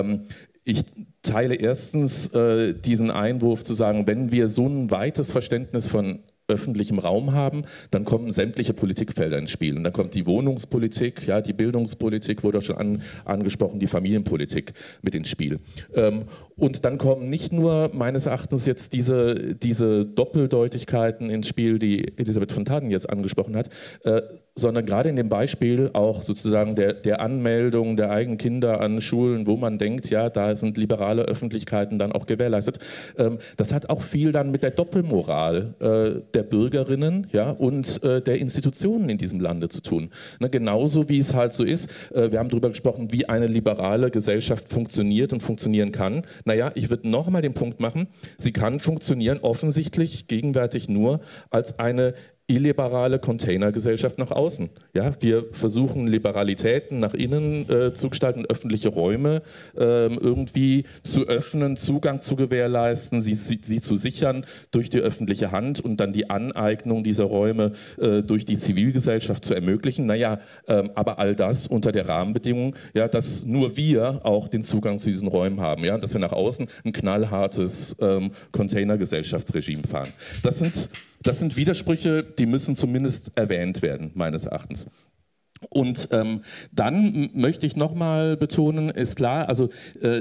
Ich teile erstens diesen Einwurf zu sagen, wenn wir so ein weites Verständnis von öffentlichem Raum haben, dann kommen sämtliche Politikfelder ins Spiel. Und dann kommt die Wohnungspolitik, ja, die Bildungspolitik wurde auch schon angesprochen, die Familienpolitik mit ins Spiel. Und dann kommen nicht nur meines Erachtens jetzt diese Doppeldeutigkeiten ins Spiel, die Elisabeth von Thaden jetzt angesprochen hat, sondern gerade in dem Beispiel auch sozusagen der Anmeldung der eigenen Kinder an Schulen, wo man denkt, ja, da sind liberale Öffentlichkeiten dann auch gewährleistet. Das hat auch viel dann mit der Doppelmoral der Bürgerinnen, ja, und der Institutionen in diesem Lande zu tun. Ne, genauso wie es halt so ist, wir haben darüber gesprochen, wie eine liberale Gesellschaft funktioniert und funktionieren kann. Naja, ich würde nochmal den Punkt machen, sie kann funktionieren offensichtlich gegenwärtig nur als eine illiberale Containergesellschaft nach außen. Ja, wir versuchen Liberalitäten nach innen zu gestalten, öffentliche Räume irgendwie zu öffnen, Zugang zu gewährleisten, sie zu sichern durch die öffentliche Hand und dann die Aneignung dieser Räume durch die Zivilgesellschaft zu ermöglichen. Naja, aber all das unter der Rahmenbedingung, ja, dass nur wir auch den Zugang zu diesen Räumen haben, ja, dass wir nach außen ein knallhartes Containergesellschaftsregime fahren. Das sind Widersprüche, die müssen zumindest erwähnt werden, meines Erachtens. Und dann möchte ich nochmal betonen, ist klar, also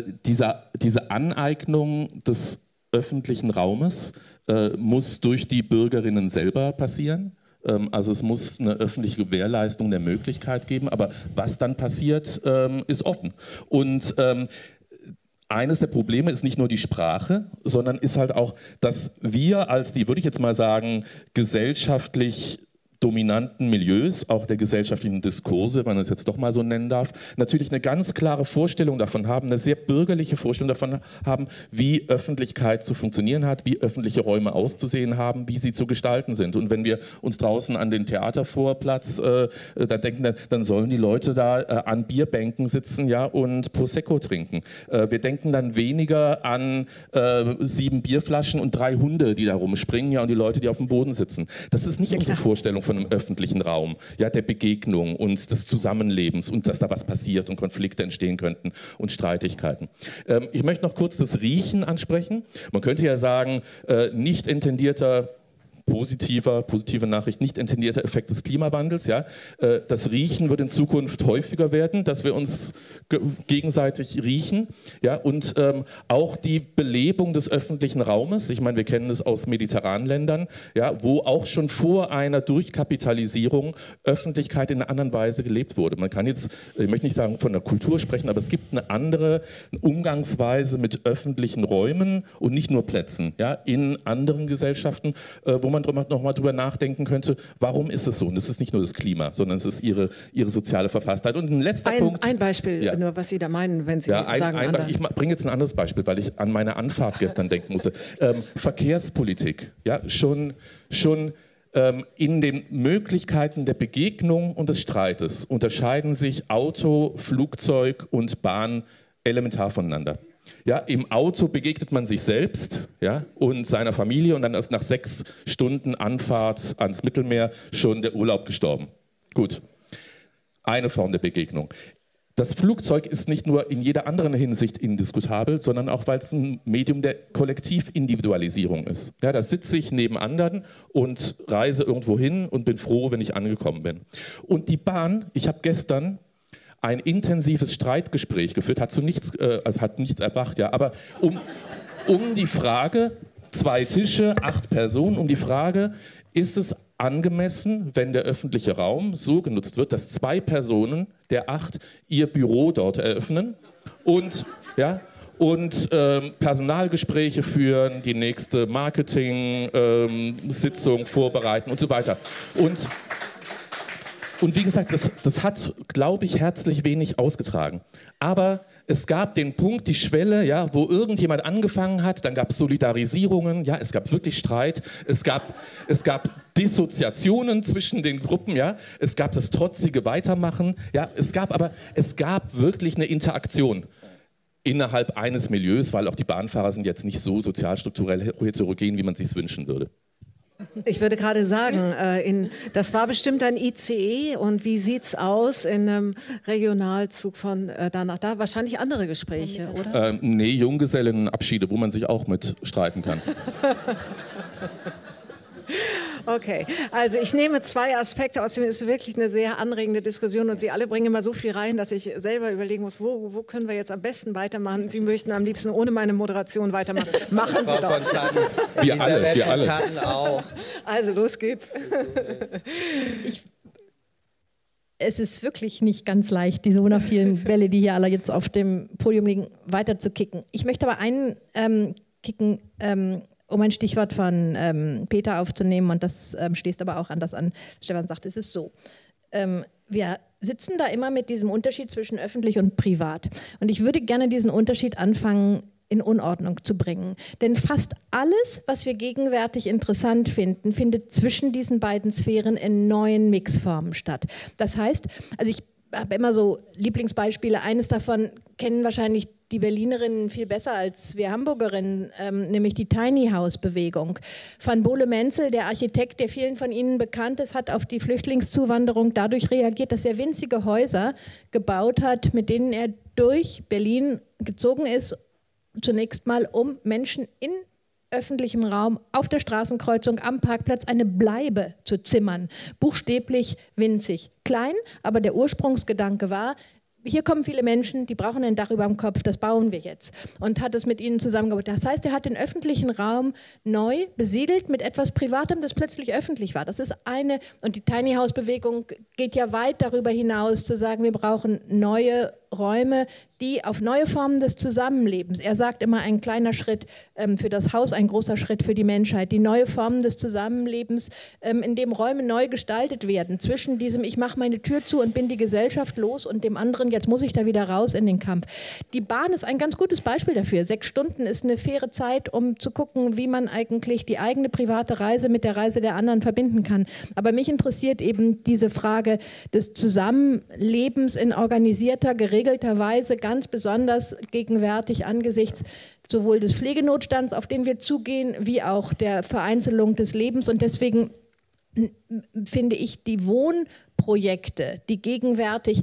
diese Aneignung des öffentlichen Raumes muss durch die Bürgerinnen selber passieren. Also es muss eine öffentliche Gewährleistung der Möglichkeit geben, aber was dann passiert, ist offen. Und eines der Probleme ist nicht nur die Sprache, sondern ist halt auch, dass wir als die, würde ich jetzt mal sagen, gesellschaftlich dominanten Milieus, auch der gesellschaftlichen Diskurse, wenn man es jetzt doch mal so nennen darf, natürlich eine ganz klare Vorstellung davon haben, eine sehr bürgerliche Vorstellung davon haben, wie Öffentlichkeit zu funktionieren hat, wie öffentliche Räume auszusehen haben, wie sie zu gestalten sind. Und wenn wir uns draußen an den Theatervorplatz da denken, dann sollen die Leute da an Bierbänken sitzen, ja, und Prosecco trinken. Wir denken dann weniger an 7 Bierflaschen und 3 Hunde, die da rumspringen, ja, und die Leute, die auf dem Boden sitzen. Das ist nicht unsere Vorstellung von einem öffentlichen Raum, ja, der Begegnung und des Zusammenlebens und dass da was passiert und Konflikte entstehen könnten und Streitigkeiten. Ich möchte noch kurz das Riechen ansprechen. Man könnte ja sagen, nicht intendierter positive Nachricht, nicht intendierter Effekt des Klimawandels. Ja? Das Riechen wird in Zukunft häufiger werden, dass wir uns gegenseitig riechen. Ja? Und auch die Belebung des öffentlichen Raumes, ich meine, wir kennen es aus mediterranen Ländern, ja, wo auch schon vor einer Durchkapitalisierung Öffentlichkeit in einer anderen Weise gelebt wurde. Man kann jetzt, ich möchte nicht sagen von der Kultur sprechen, aber es gibt eine andere Umgangsweise mit öffentlichen Räumen und nicht nur Plätzen, ja, in anderen Gesellschaften, wo man nochmal drüber nachdenken könnte, warum ist es so? Und es ist nicht nur das Klima, sondern es ist ihre soziale Verfasstheit. Und ein letzter Punkt. Ein Beispiel, ja, nur, was Sie da meinen, wenn Sie sagen, ich bringe jetzt ein anderes Beispiel, weil ich an meine Anfahrt gestern denken musste. Verkehrspolitik, ja, schon in den Möglichkeiten der Begegnung und des Streites unterscheiden sich Auto, Flugzeug und Bahn elementar voneinander. Ja, im Auto begegnet man sich selbst, ja, und seiner Familie, und dann ist nach 6 Stunden Anfahrt ans Mittelmeer schon der Urlaub gestorben. Gut, eine Form der Begegnung. Das Flugzeug ist nicht nur in jeder anderen Hinsicht indiskutabel, sondern auch, weil es ein Medium der Kollektivindividualisierung ist. Ja, da sitze ich neben anderen und reise irgendwo hin und bin froh, wenn ich angekommen bin. Und die Bahn, ich habe gestern ein intensives Streitgespräch geführt, hat nichts erbracht, ja, aber um die Frage, 2 Tische, 8 Personen, um die Frage, ist es angemessen, wenn der öffentliche Raum so genutzt wird, dass 2 Personen der 8 ihr Büro dort eröffnen und Personalgespräche führen, die nächste Marketing-Sitzung vorbereiten und so weiter. Und wie gesagt, das hat, glaube ich, herzlich wenig ausgetragen. Aber es gab den Punkt, die Schwelle, ja, wo irgendjemand angefangen hat, dann gab es Solidarisierungen, ja, es gab wirklich Streit, es gab Dissoziationen zwischen den Gruppen, ja, es gab das trotzige Weitermachen, ja, es gab wirklich eine Interaktion innerhalb eines Milieus, weil auch die Bahnfahrer sind jetzt nicht so sozialstrukturell heterogen, wie man sich es wünschen würde. Ich würde gerade sagen, das war bestimmt ein ICE, und wie sieht es aus in einem Regionalzug von da nach da? Wahrscheinlich andere Gespräche, oder? Nee, Junggesellenabschiede, wo man sich auch mit streiten kann. Okay, also ich nehme 2 Aspekte aus dem, es ist wirklich eine sehr anregende Diskussion, und Sie alle bringen immer so viel rein, dass ich selber überlegen muss, wo können wir jetzt am besten weitermachen. Sie möchten am liebsten ohne meine Moderation weitermachen. Machen Sie doch. Wir alle. Auch. Also los geht's. Es ist wirklich nicht ganz leicht, diese wundervielen Bälle, die hier alle jetzt auf dem Podium liegen, weiter zu kicken. Ich möchte aber einen kicken, um ein Stichwort von Peter aufzunehmen, und das schließt aber auch an das an, Stefan sagt, es ist so. Wir sitzen da immer mit diesem Unterschied zwischen öffentlich und privat. Und ich würde gerne diesen Unterschied anfangen, in Unordnung zu bringen. Denn fast alles, was wir gegenwärtig interessant finden, findet zwischen diesen beiden Sphären in neuen Mixformen statt. Das heißt, also ich habe immer so Lieblingsbeispiele. Eines davon kennen wahrscheinlich die Berlinerinnen viel besser als wir Hamburgerinnen, nämlich die Tiny House-Bewegung. Van Bole-Menzel, der Architekt, der vielen von Ihnen bekannt ist, hat auf die Flüchtlingszuwanderung dadurch reagiert, dass er winzige Häuser gebaut hat, mit denen er durch Berlin gezogen ist, zunächst mal, um Menschen in öffentlichem Raum, auf der Straßenkreuzung, am Parkplatz eine Bleibe zu zimmern. Buchstäblich winzig. Klein, aber der Ursprungsgedanke war, hier kommen viele Menschen, die brauchen ein Dach über dem Kopf, das bauen wir jetzt. Und hat es mit ihnen zusammengebaut. Das heißt, er hat den öffentlichen Raum neu besiedelt mit etwas Privatem, das plötzlich öffentlich war. Das ist eine, und die Tiny House Bewegung geht ja weit darüber hinaus, zu sagen, wir brauchen neue Räume, die auf neue Formen des Zusammenlebens. Er sagt immer, ein kleiner Schritt für das Haus, ein großer Schritt für die Menschheit. Die neue Formen des Zusammenlebens, in dem Räume neu gestaltet werden. Zwischen diesem, ich mache meine Tür zu und bin die Gesellschaft los, und dem anderen, jetzt muss ich da wieder raus in den Kampf. Die Bahn ist ein ganz gutes Beispiel dafür. 6 Stunden ist eine faire Zeit, um zu gucken, wie man eigentlich die eigene private Reise mit der Reise der anderen verbinden kann. Aber mich interessiert eben diese Frage des Zusammenlebens in organisierter, geregelter Weise, ganz besonders gegenwärtig angesichts sowohl des Pflegenotstands, auf den wir zugehen, wie auch der Vereinzelung des Lebens. Und deswegen finde ich die Wohnprojekte, die gegenwärtig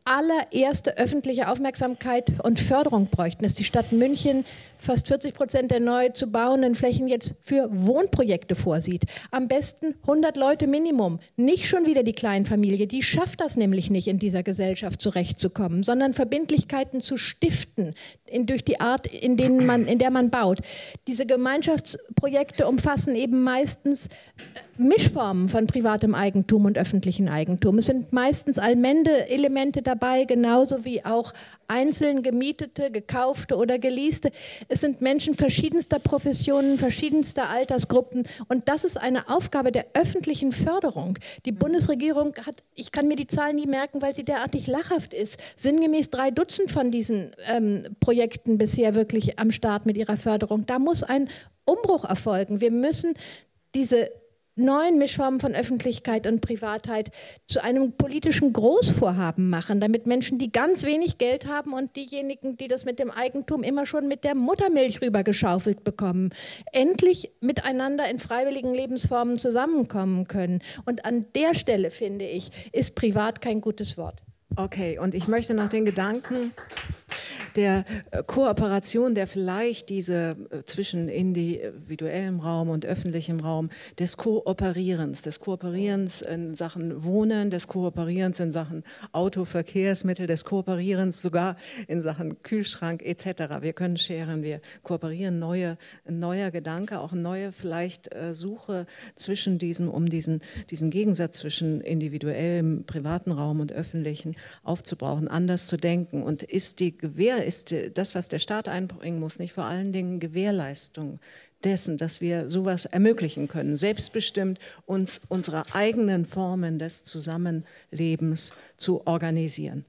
allererste öffentliche Aufmerksamkeit und Förderung bräuchten, dass die Stadt München fast 40% der neu zu bauenden Flächen jetzt für Wohnprojekte vorsieht. Am besten 100 Leute Minimum, nicht schon wieder die Kleinfamilie, die schafft das nämlich nicht, in dieser Gesellschaft zurechtzukommen, sondern Verbindlichkeiten zu stiften durch die Art, in der man baut. Diese Gemeinschaftsprojekte umfassen eben meistens Mischformen von privatem Eigentum und öffentlichem Eigentum. Es sind meistens Allmende-Elemente dabei, genauso wie auch einzeln gemietete, gekaufte oder geleaste. Es sind Menschen verschiedenster Professionen, verschiedenster Altersgruppen und das ist eine Aufgabe der öffentlichen Förderung. Die Bundesregierung hat, ich kann mir die Zahlen nie merken, weil sie derartig lachhaft ist, sinngemäß 3 Dutzend von diesen Projekten bisher wirklich am Start mit ihrer Förderung. Da muss ein Umbruch erfolgen. Wir müssen diese neuen Mischformen von Öffentlichkeit und Privatheit zu einem politischen Großvorhaben machen, damit Menschen, die ganz wenig Geld haben und diejenigen, die das mit dem Eigentum immer schon mit der Muttermilch rübergeschaufelt bekommen, endlich miteinander in freiwilligen Lebensformen zusammenkommen können. Und an der Stelle, finde ich, ist privat kein gutes Wort. Okay, und ich möchte noch den Gedanken der Kooperation, der vielleicht diese zwischen individuellem Raum und öffentlichem Raum, des Kooperierens in Sachen Wohnen, des Kooperierens in Sachen Autoverkehrsmittel, des Kooperierens sogar in Sachen Kühlschrank etc. Wir können scheren, wir kooperieren, ein neuer Gedanke, auch eine neue vielleicht Suche zwischen diesen Gegensatz zwischen individuellem, privaten Raum und öffentlichen aufzubrauchen, anders zu denken. Und ist das, was der Staat einbringen muss, nicht vor allen Dingen Gewährleistung dessen, dass wir sowas ermöglichen können, selbstbestimmt uns unsere eigenen Formen des Zusammenlebens zu organisieren?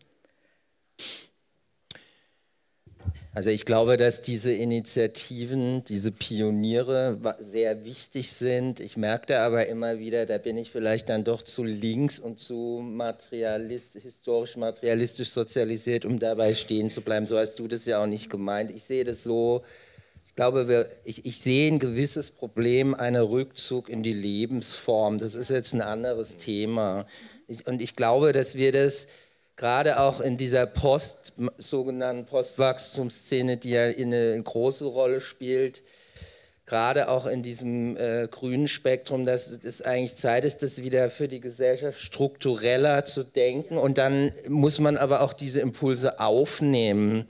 Also ich glaube, dass diese Initiativen, diese Pioniere sehr wichtig sind. Ich merkte aber immer wieder, da bin ich vielleicht dann doch zu links und zu historisch-materialistisch sozialisiert, um dabei stehen zu bleiben. So hast du das ja auch nicht gemeint. Ich sehe das so, ich glaube, ich sehe ein gewisses Problem, einen Rückzug in die Lebensform. Das ist jetzt ein anderes Thema. Und ich glaube, dass wir das gerade auch in dieser sogenannten Postwachstumsszene, die ja eine große Rolle spielt, gerade auch in diesem grünen Spektrum, dass es eigentlich Zeit ist, das wieder für die Gesellschaft struktureller zu denken. Und dann muss man aber auch diese Impulse aufnehmen.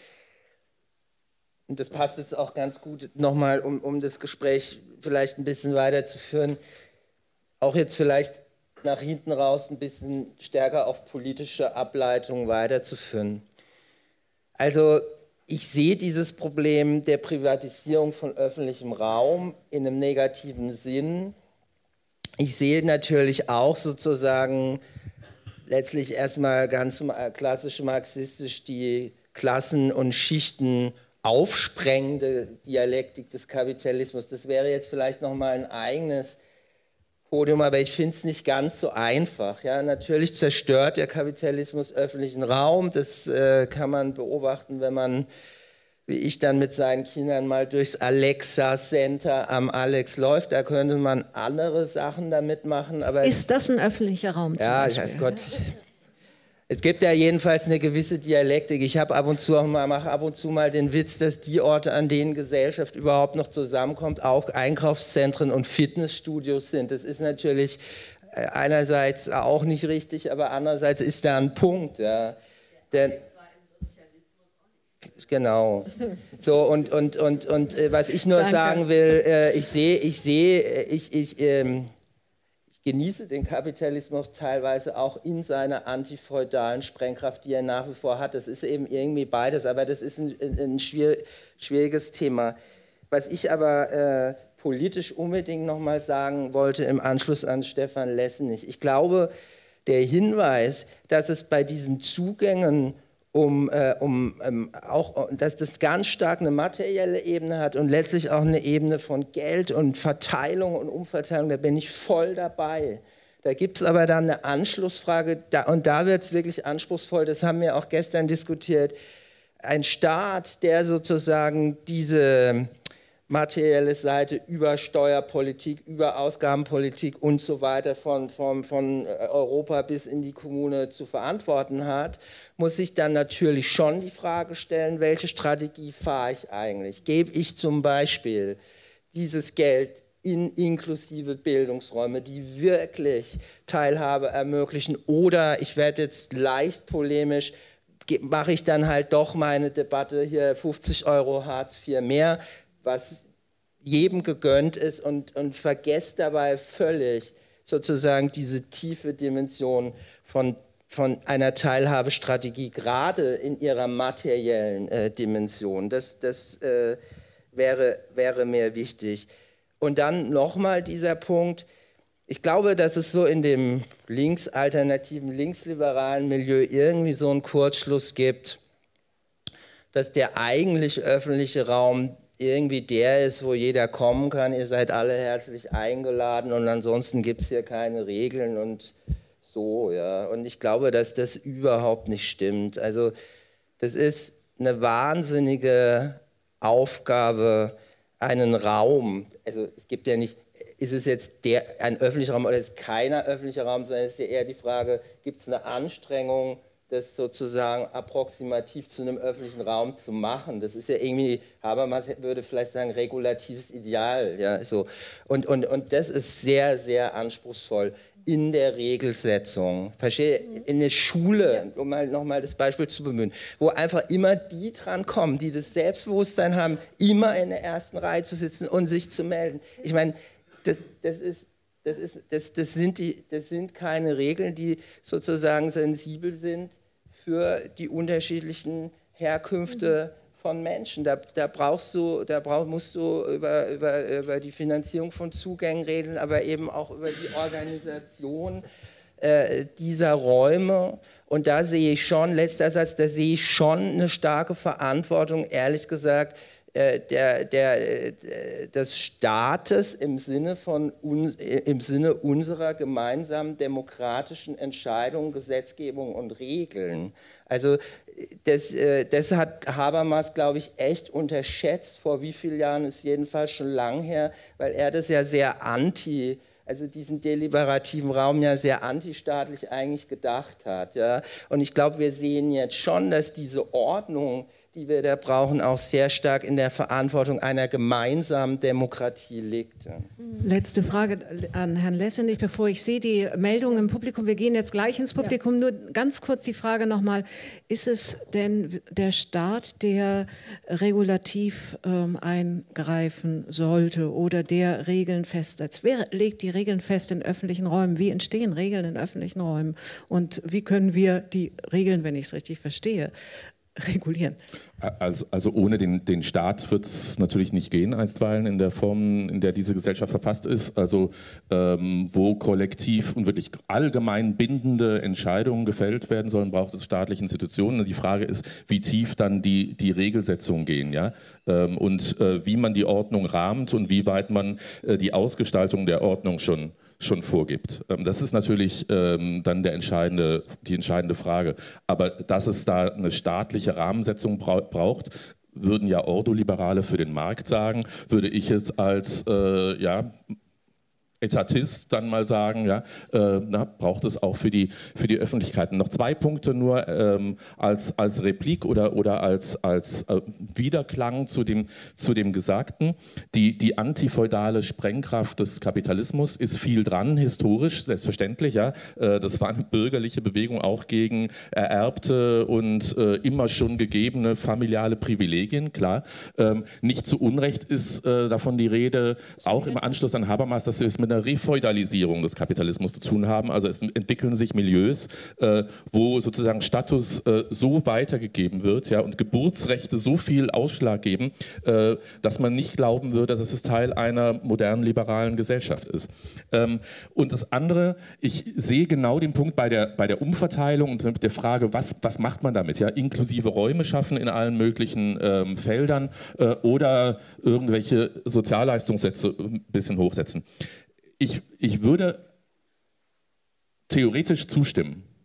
Und das passt jetzt auch ganz gut nochmal, um das Gespräch vielleicht ein bisschen weiterzuführen, auch jetzt vielleicht nach hinten raus ein bisschen stärker auf politische Ableitungen weiterzuführen. Also ich sehe dieses Problem der Privatisierung von öffentlichem Raum in einem negativen Sinn. Ich sehe natürlich auch sozusagen letztlich erstmal ganz klassisch marxistisch die Klassen- und Schichten aufsprengende Dialektik des Kapitalismus. Das wäre jetzt vielleicht nochmal ein eigenes Podium, aber ich finde es nicht ganz so einfach. Ja, natürlich zerstört der Kapitalismus öffentlichen Raum. Das kann man beobachten, wenn man, wie ich, dann mit seinen Kindern mal durchs Alexa Center am Alex läuft. Da könnte man andere Sachen damit machen. Aber ist das ein öffentlicher Raum zum Beispiel? Ja, weiß Gott. Es gibt ja jedenfalls eine gewisse Dialektik. Ich mache ab und zu mal den Witz, dass die Orte, an denen Gesellschaft überhaupt noch zusammenkommt, auch Einkaufszentren und Fitnessstudios sind. Das ist natürlich einerseits auch nicht richtig, aber andererseits ist da ein Punkt. Ja. Genau. So, und was ich nur sagen will, ich genieße den Kapitalismus teilweise auch in seiner antifeudalen Sprengkraft, die er nach wie vor hat. Das ist eben irgendwie beides, aber das ist ein schwieriges Thema. Was ich aber politisch unbedingt nochmal sagen wollte im Anschluss an Stefan Lessenich. Ich glaube, der Hinweis, dass es bei diesen Zugängen dass das ganz stark eine materielle Ebene hat und letztlich auch eine Ebene von Geld und Verteilung und Umverteilung, da bin ich voll dabei. Da gibt es aber dann eine Anschlussfrage, und da wird es wirklich anspruchsvoll, das haben wir auch gestern diskutiert, ein Staat, der sozusagen diese materielle Seite über Steuerpolitik, über Ausgabenpolitik und so weiter von Europa bis in die Kommune zu verantworten hat, muss sich dann natürlich schon die Frage stellen, welche Strategie fahre ich eigentlich? Gebe ich zum Beispiel dieses Geld in inklusive Bildungsräume, die wirklich Teilhabe ermöglichen, oder ich werde jetzt leicht polemisch, mache ich dann halt doch meine Debatte hier 50 € Hartz IV mehr, was jedem gegönnt ist, und vergesst dabei völlig sozusagen diese tiefe Dimension von einer Teilhabestrategie, gerade in ihrer materiellen Dimension. Das wäre mir wichtig. Und dann nochmal dieser Punkt, ich glaube, dass es so in dem linksalternativen, linksliberalen Milieu irgendwie so einen Kurzschluss gibt, dass der eigentliche öffentliche Raum irgendwie der ist, wo jeder kommen kann. Ihr seid alle herzlich eingeladen und ansonsten gibt es hier keine Regeln und so. Ja. Und ich glaube, dass das überhaupt nicht stimmt. Also das ist eine wahnsinnige Aufgabe, einen Raum, also es gibt ja nicht, ist es jetzt ein öffentlicher Raum oder ist es keiner öffentlicher Raum, sondern es ist ja eher die Frage, gibt es eine Anstrengung, das sozusagen approximativ zu einem öffentlichen Raum zu machen. Das ist ja irgendwie, Habermas würde vielleicht sagen, regulatives Ideal. Ja, so. Und das ist sehr, sehr anspruchsvoll in der Regelsetzung. Verstehe, in der Schule, um mal nochmal das Beispiel zu bemühen, wo einfach immer die dran kommen, die das Selbstbewusstsein haben, immer in der ersten Reihe zu sitzen und sich zu melden. Ich meine, das sind keine Regeln, die sozusagen sensibel sind für die unterschiedlichen Herkünfte von Menschen. Da musst du über die Finanzierung von Zugängen reden, aber eben auch über die Organisation dieser Räume. Und da sehe ich schon, letzter Satz, da sehe ich schon eine starke Verantwortung, ehrlich gesagt, des Staates im Sinne unserer gemeinsamen demokratischen Entscheidungen, Gesetzgebung und Regeln. Also das hat Habermas, glaube ich, echt unterschätzt. Vor wie vielen Jahren ist jedenfalls schon lang her, weil er das ja sehr also diesen deliberativen Raum ja sehr antistaatlich eigentlich gedacht hat. Ja? Und ich glaube, wir sehen jetzt schon, dass diese Ordnung, die wir da brauchen, auch sehr stark in der Verantwortung einer gemeinsamen Demokratie liegt. Letzte Frage an Herrn Lessenich, bevor ich sehe die Meldung im Publikum. Wir gehen jetzt gleich ins Publikum. Nur ganz kurz die Frage nochmal, ist es denn der Staat, der regulativ eingreifen sollte oder der Regeln festsetzt? Wer legt die Regeln fest in öffentlichen Räumen? Wie entstehen Regeln in öffentlichen Räumen? Und wie können wir die Regeln, wenn ich es richtig verstehe, regulieren? Also ohne den Staat wird es natürlich nicht gehen, einstweilen in der Form, in der diese Gesellschaft verfasst ist. Also wo kollektiv und wirklich allgemein bindende Entscheidungen gefällt werden sollen, braucht es staatliche Institutionen. Die Frage ist, wie tief dann die Regelsetzungen gehen, ja? Und wie man die Ordnung rahmt und wie weit man die Ausgestaltung der Ordnung schon vorgibt. Das ist natürlich dann die entscheidende Frage. Aber dass es da eine staatliche Rahmensetzung braucht, würden ja Ordoliberale für den Markt sagen, würde ich jetzt als Etatist dann mal sagen, ja, braucht es auch für die Öffentlichkeit. Noch 2 Punkte nur als Replik oder als Widerklang zu dem Gesagten. Die antifeudale Sprengkraft des Kapitalismus ist viel dran, historisch, selbstverständlich. Ja. Das war eine bürgerliche Bewegung auch gegen ererbte und immer schon gegebene familiale Privilegien, klar. Nicht zu Unrecht ist davon die Rede, auch im Anschluss an Habermas, dass wir es mit einer Refeudalisierung des Kapitalismus zu tun haben. Also es entwickeln sich Milieus, wo sozusagen Status so weitergegeben wird, ja, und Geburtsrechte so viel Ausschlag geben, dass man nicht glauben würde, dass es Teil einer modernen liberalen Gesellschaft ist. Und das andere, ich sehe genau den Punkt bei der Umverteilung und der Frage, was macht man damit? Ja? Inklusive Räume schaffen in allen möglichen Feldern oder irgendwelche Sozialleistungssätze ein bisschen hochsetzen. Ich würde theoretisch zustimmen.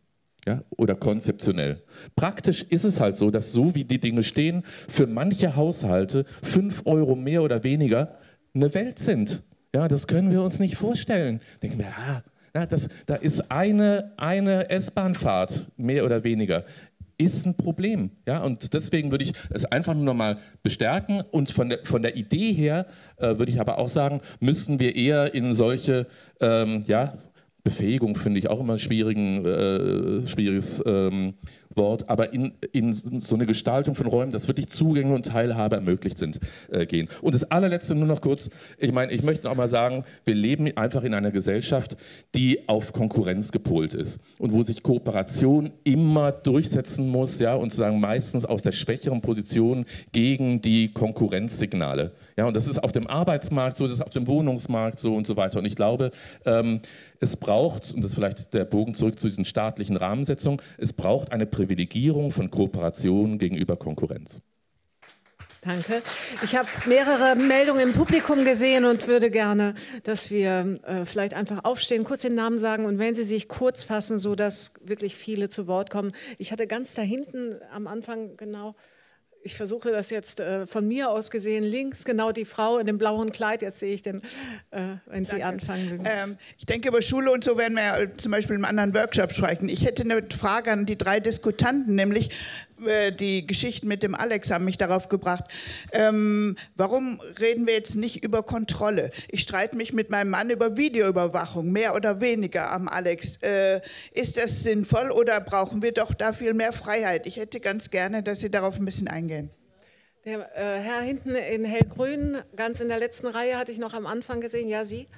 Ja, oder konzeptionell. Praktisch ist es halt so, dass so wie die Dinge stehen, für manche Haushalte 5 Euro mehr oder weniger eine Welt sind. Ja, das können wir uns nicht vorstellen. Denken wir, da ist eine S-Bahn-Fahrt mehr oder weniger. Ist ein Problem. Ja? Und deswegen würde ich es einfach nur noch mal bestärken. Und von der Idee her würde ich aber auch sagen, müssten wir eher in solche Befähigung finde ich auch immer ein schwieriges Wort, aber in so eine Gestaltung von Räumen, dass wirklich Zugänge und Teilhabe ermöglicht sind, gehen. Und das allerletzte nur noch kurz, ich möchte auch mal sagen, wir leben einfach in einer Gesellschaft, die auf Konkurrenz gepolt ist und wo sich Kooperation immer durchsetzen muss, ja, und sozusagen meistens aus der schwächeren Position gegen die Konkurrenzsignale. Ja, und das ist auf dem Arbeitsmarkt so, das ist auf dem Wohnungsmarkt so und so weiter. Und ich glaube, es braucht, und das ist vielleicht der Bogen zurück zu diesen staatlichen Rahmensetzungen, es braucht eine Privilegierung von Kooperation gegenüber Konkurrenz. Danke. Ich habe mehrere Meldungen im Publikum gesehen und würde gerne, dass wir vielleicht einfach aufstehen, kurz den Namen sagen und wenn Sie sich kurz fassen, sodass wirklich viele zu Wort kommen. Ich hatte ganz da hinten am Anfang genau... Ich versuche das jetzt von mir aus gesehen, links genau die Frau in dem blauen Kleid, jetzt sehe ich den, wenn Sie anfangen. Ich denke, über Schule und so werden wir zum Beispiel im anderen Workshop sprechen. Ich hätte eine Frage an die 3 Diskutanten, nämlich die Geschichten mit dem Alex haben mich darauf gebracht. Warum reden wir jetzt nicht über Kontrolle? Ich streite mich mit meinem Mann über Videoüberwachung, mehr oder weniger am Alex. Ist das sinnvoll oder brauchen wir doch da viel mehr Freiheit? Ich hätte ganz gerne, dass Sie darauf ein bisschen eingehen. Der Herr hinten in hellgrün, ganz in der letzten Reihe, hatte ich noch am Anfang gesehen. Ja, Sie?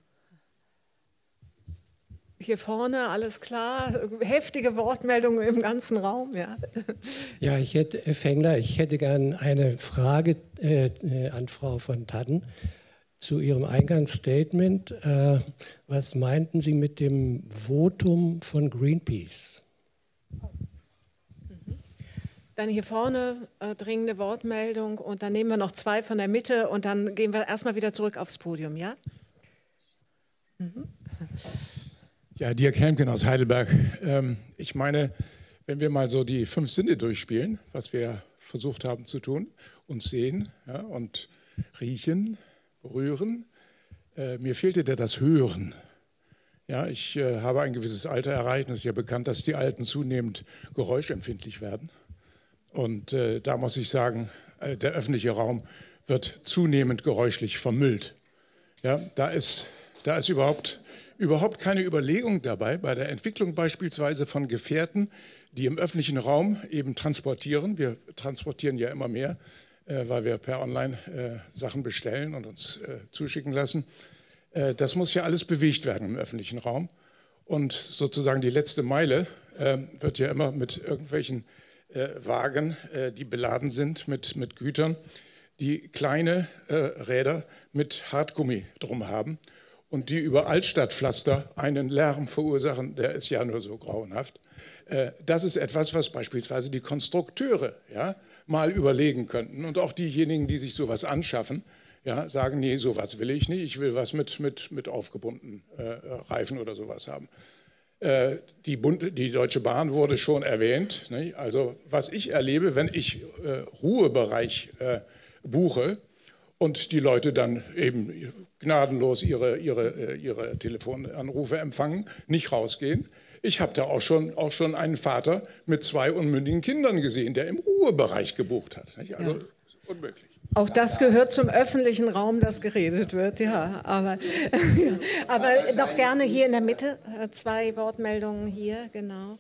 Hier vorne, alles klar. Heftige Wortmeldungen im ganzen Raum. Ja, ja, Herr Fengler, ich hätte gern eine Frage an Frau von Thadden zu Ihrem Eingangsstatement. Was meinten Sie mit dem Votum von Greenpeace? Dann hier vorne dringende Wortmeldung und dann nehmen wir noch 2 von der Mitte und dann gehen wir erstmal wieder zurück aufs Podium, ja? Ja, Dirk Helmken aus Heidelberg. Ich meine, wenn wir mal so die 5 Sinne durchspielen, was wir versucht haben zu tun, und sehen, ja, und riechen, berühren, mir fehlte das Hören. Ja, ich habe ein gewisses Alter erreicht. Es ist ja bekannt, dass die Alten zunehmend geräuschempfindlich werden. Und da muss ich sagen, der öffentliche Raum wird zunehmend geräuschlich vermüllt. Ja, da ist überhaupt keine Überlegung dabei, bei der Entwicklung beispielsweise von Gefährten, die im öffentlichen Raum eben transportieren. Wir transportieren ja immer mehr, weil wir per Online Sachen bestellen und uns zuschicken lassen. Das muss ja alles bewegt werden im öffentlichen Raum. Und sozusagen die letzte Meile wird ja immer mit irgendwelchen Wagen, die beladen sind mit Gütern, die kleine Räder mit Hartgummi drum haben. Und die über Altstadtpflaster einen Lärm verursachen, der ist ja nur so grauenhaft. Das ist etwas, was beispielsweise die Konstrukteure mal überlegen könnten. Und auch diejenigen, die sich sowas anschaffen, sagen, nee, sowas will ich nicht, ich will was mit aufgebundenen Reifen oder sowas haben. Die Deutsche Bahn wurde schon erwähnt. Ne? Also was ich erlebe, wenn ich Ruhebereich buche, und die Leute dann eben gnadenlos ihre Telefonanrufe empfangen, nicht rausgehen. Ich habe da auch schon einen Vater mit 2 unmündigen Kindern gesehen, der im Ruhebereich gebucht hat. Also ja. Unmöglich. Auch das gehört zum öffentlichen Raum, dass geredet wird, ja. Aber doch gerne hier in der Mitte 2 Wortmeldungen hier, genau.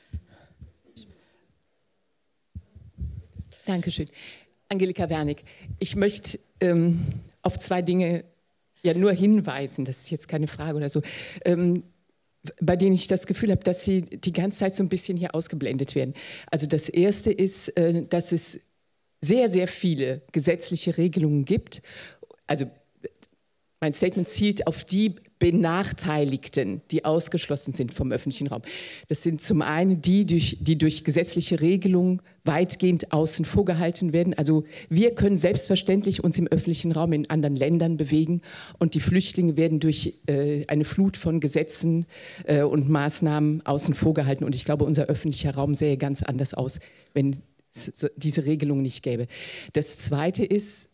Dankeschön. Angelika Wernig, ich möchte auf 2 Dinge ja nur hinweisen, das ist jetzt keine Frage oder so, bei denen ich das Gefühl habe, dass sie die ganze Zeit so ein bisschen hier ausgeblendet werden. Also das Erste ist, dass es sehr, sehr viele gesetzliche Regelungen gibt. Also mein Statement zielt auf die Benachteiligten, die ausgeschlossen sind vom öffentlichen Raum. Das sind zum einen die durch gesetzliche Regelungen weitgehend außen vor gehalten werden. Also wir können selbstverständlich uns im öffentlichen Raum in anderen Ländern bewegen und die Flüchtlinge werden durch eine Flut von Gesetzen und Maßnahmen außen vor gehalten. Und ich glaube, unser öffentlicher Raum sähe ganz anders aus, wenn es diese Regelung nicht gäbe. Das Zweite ist,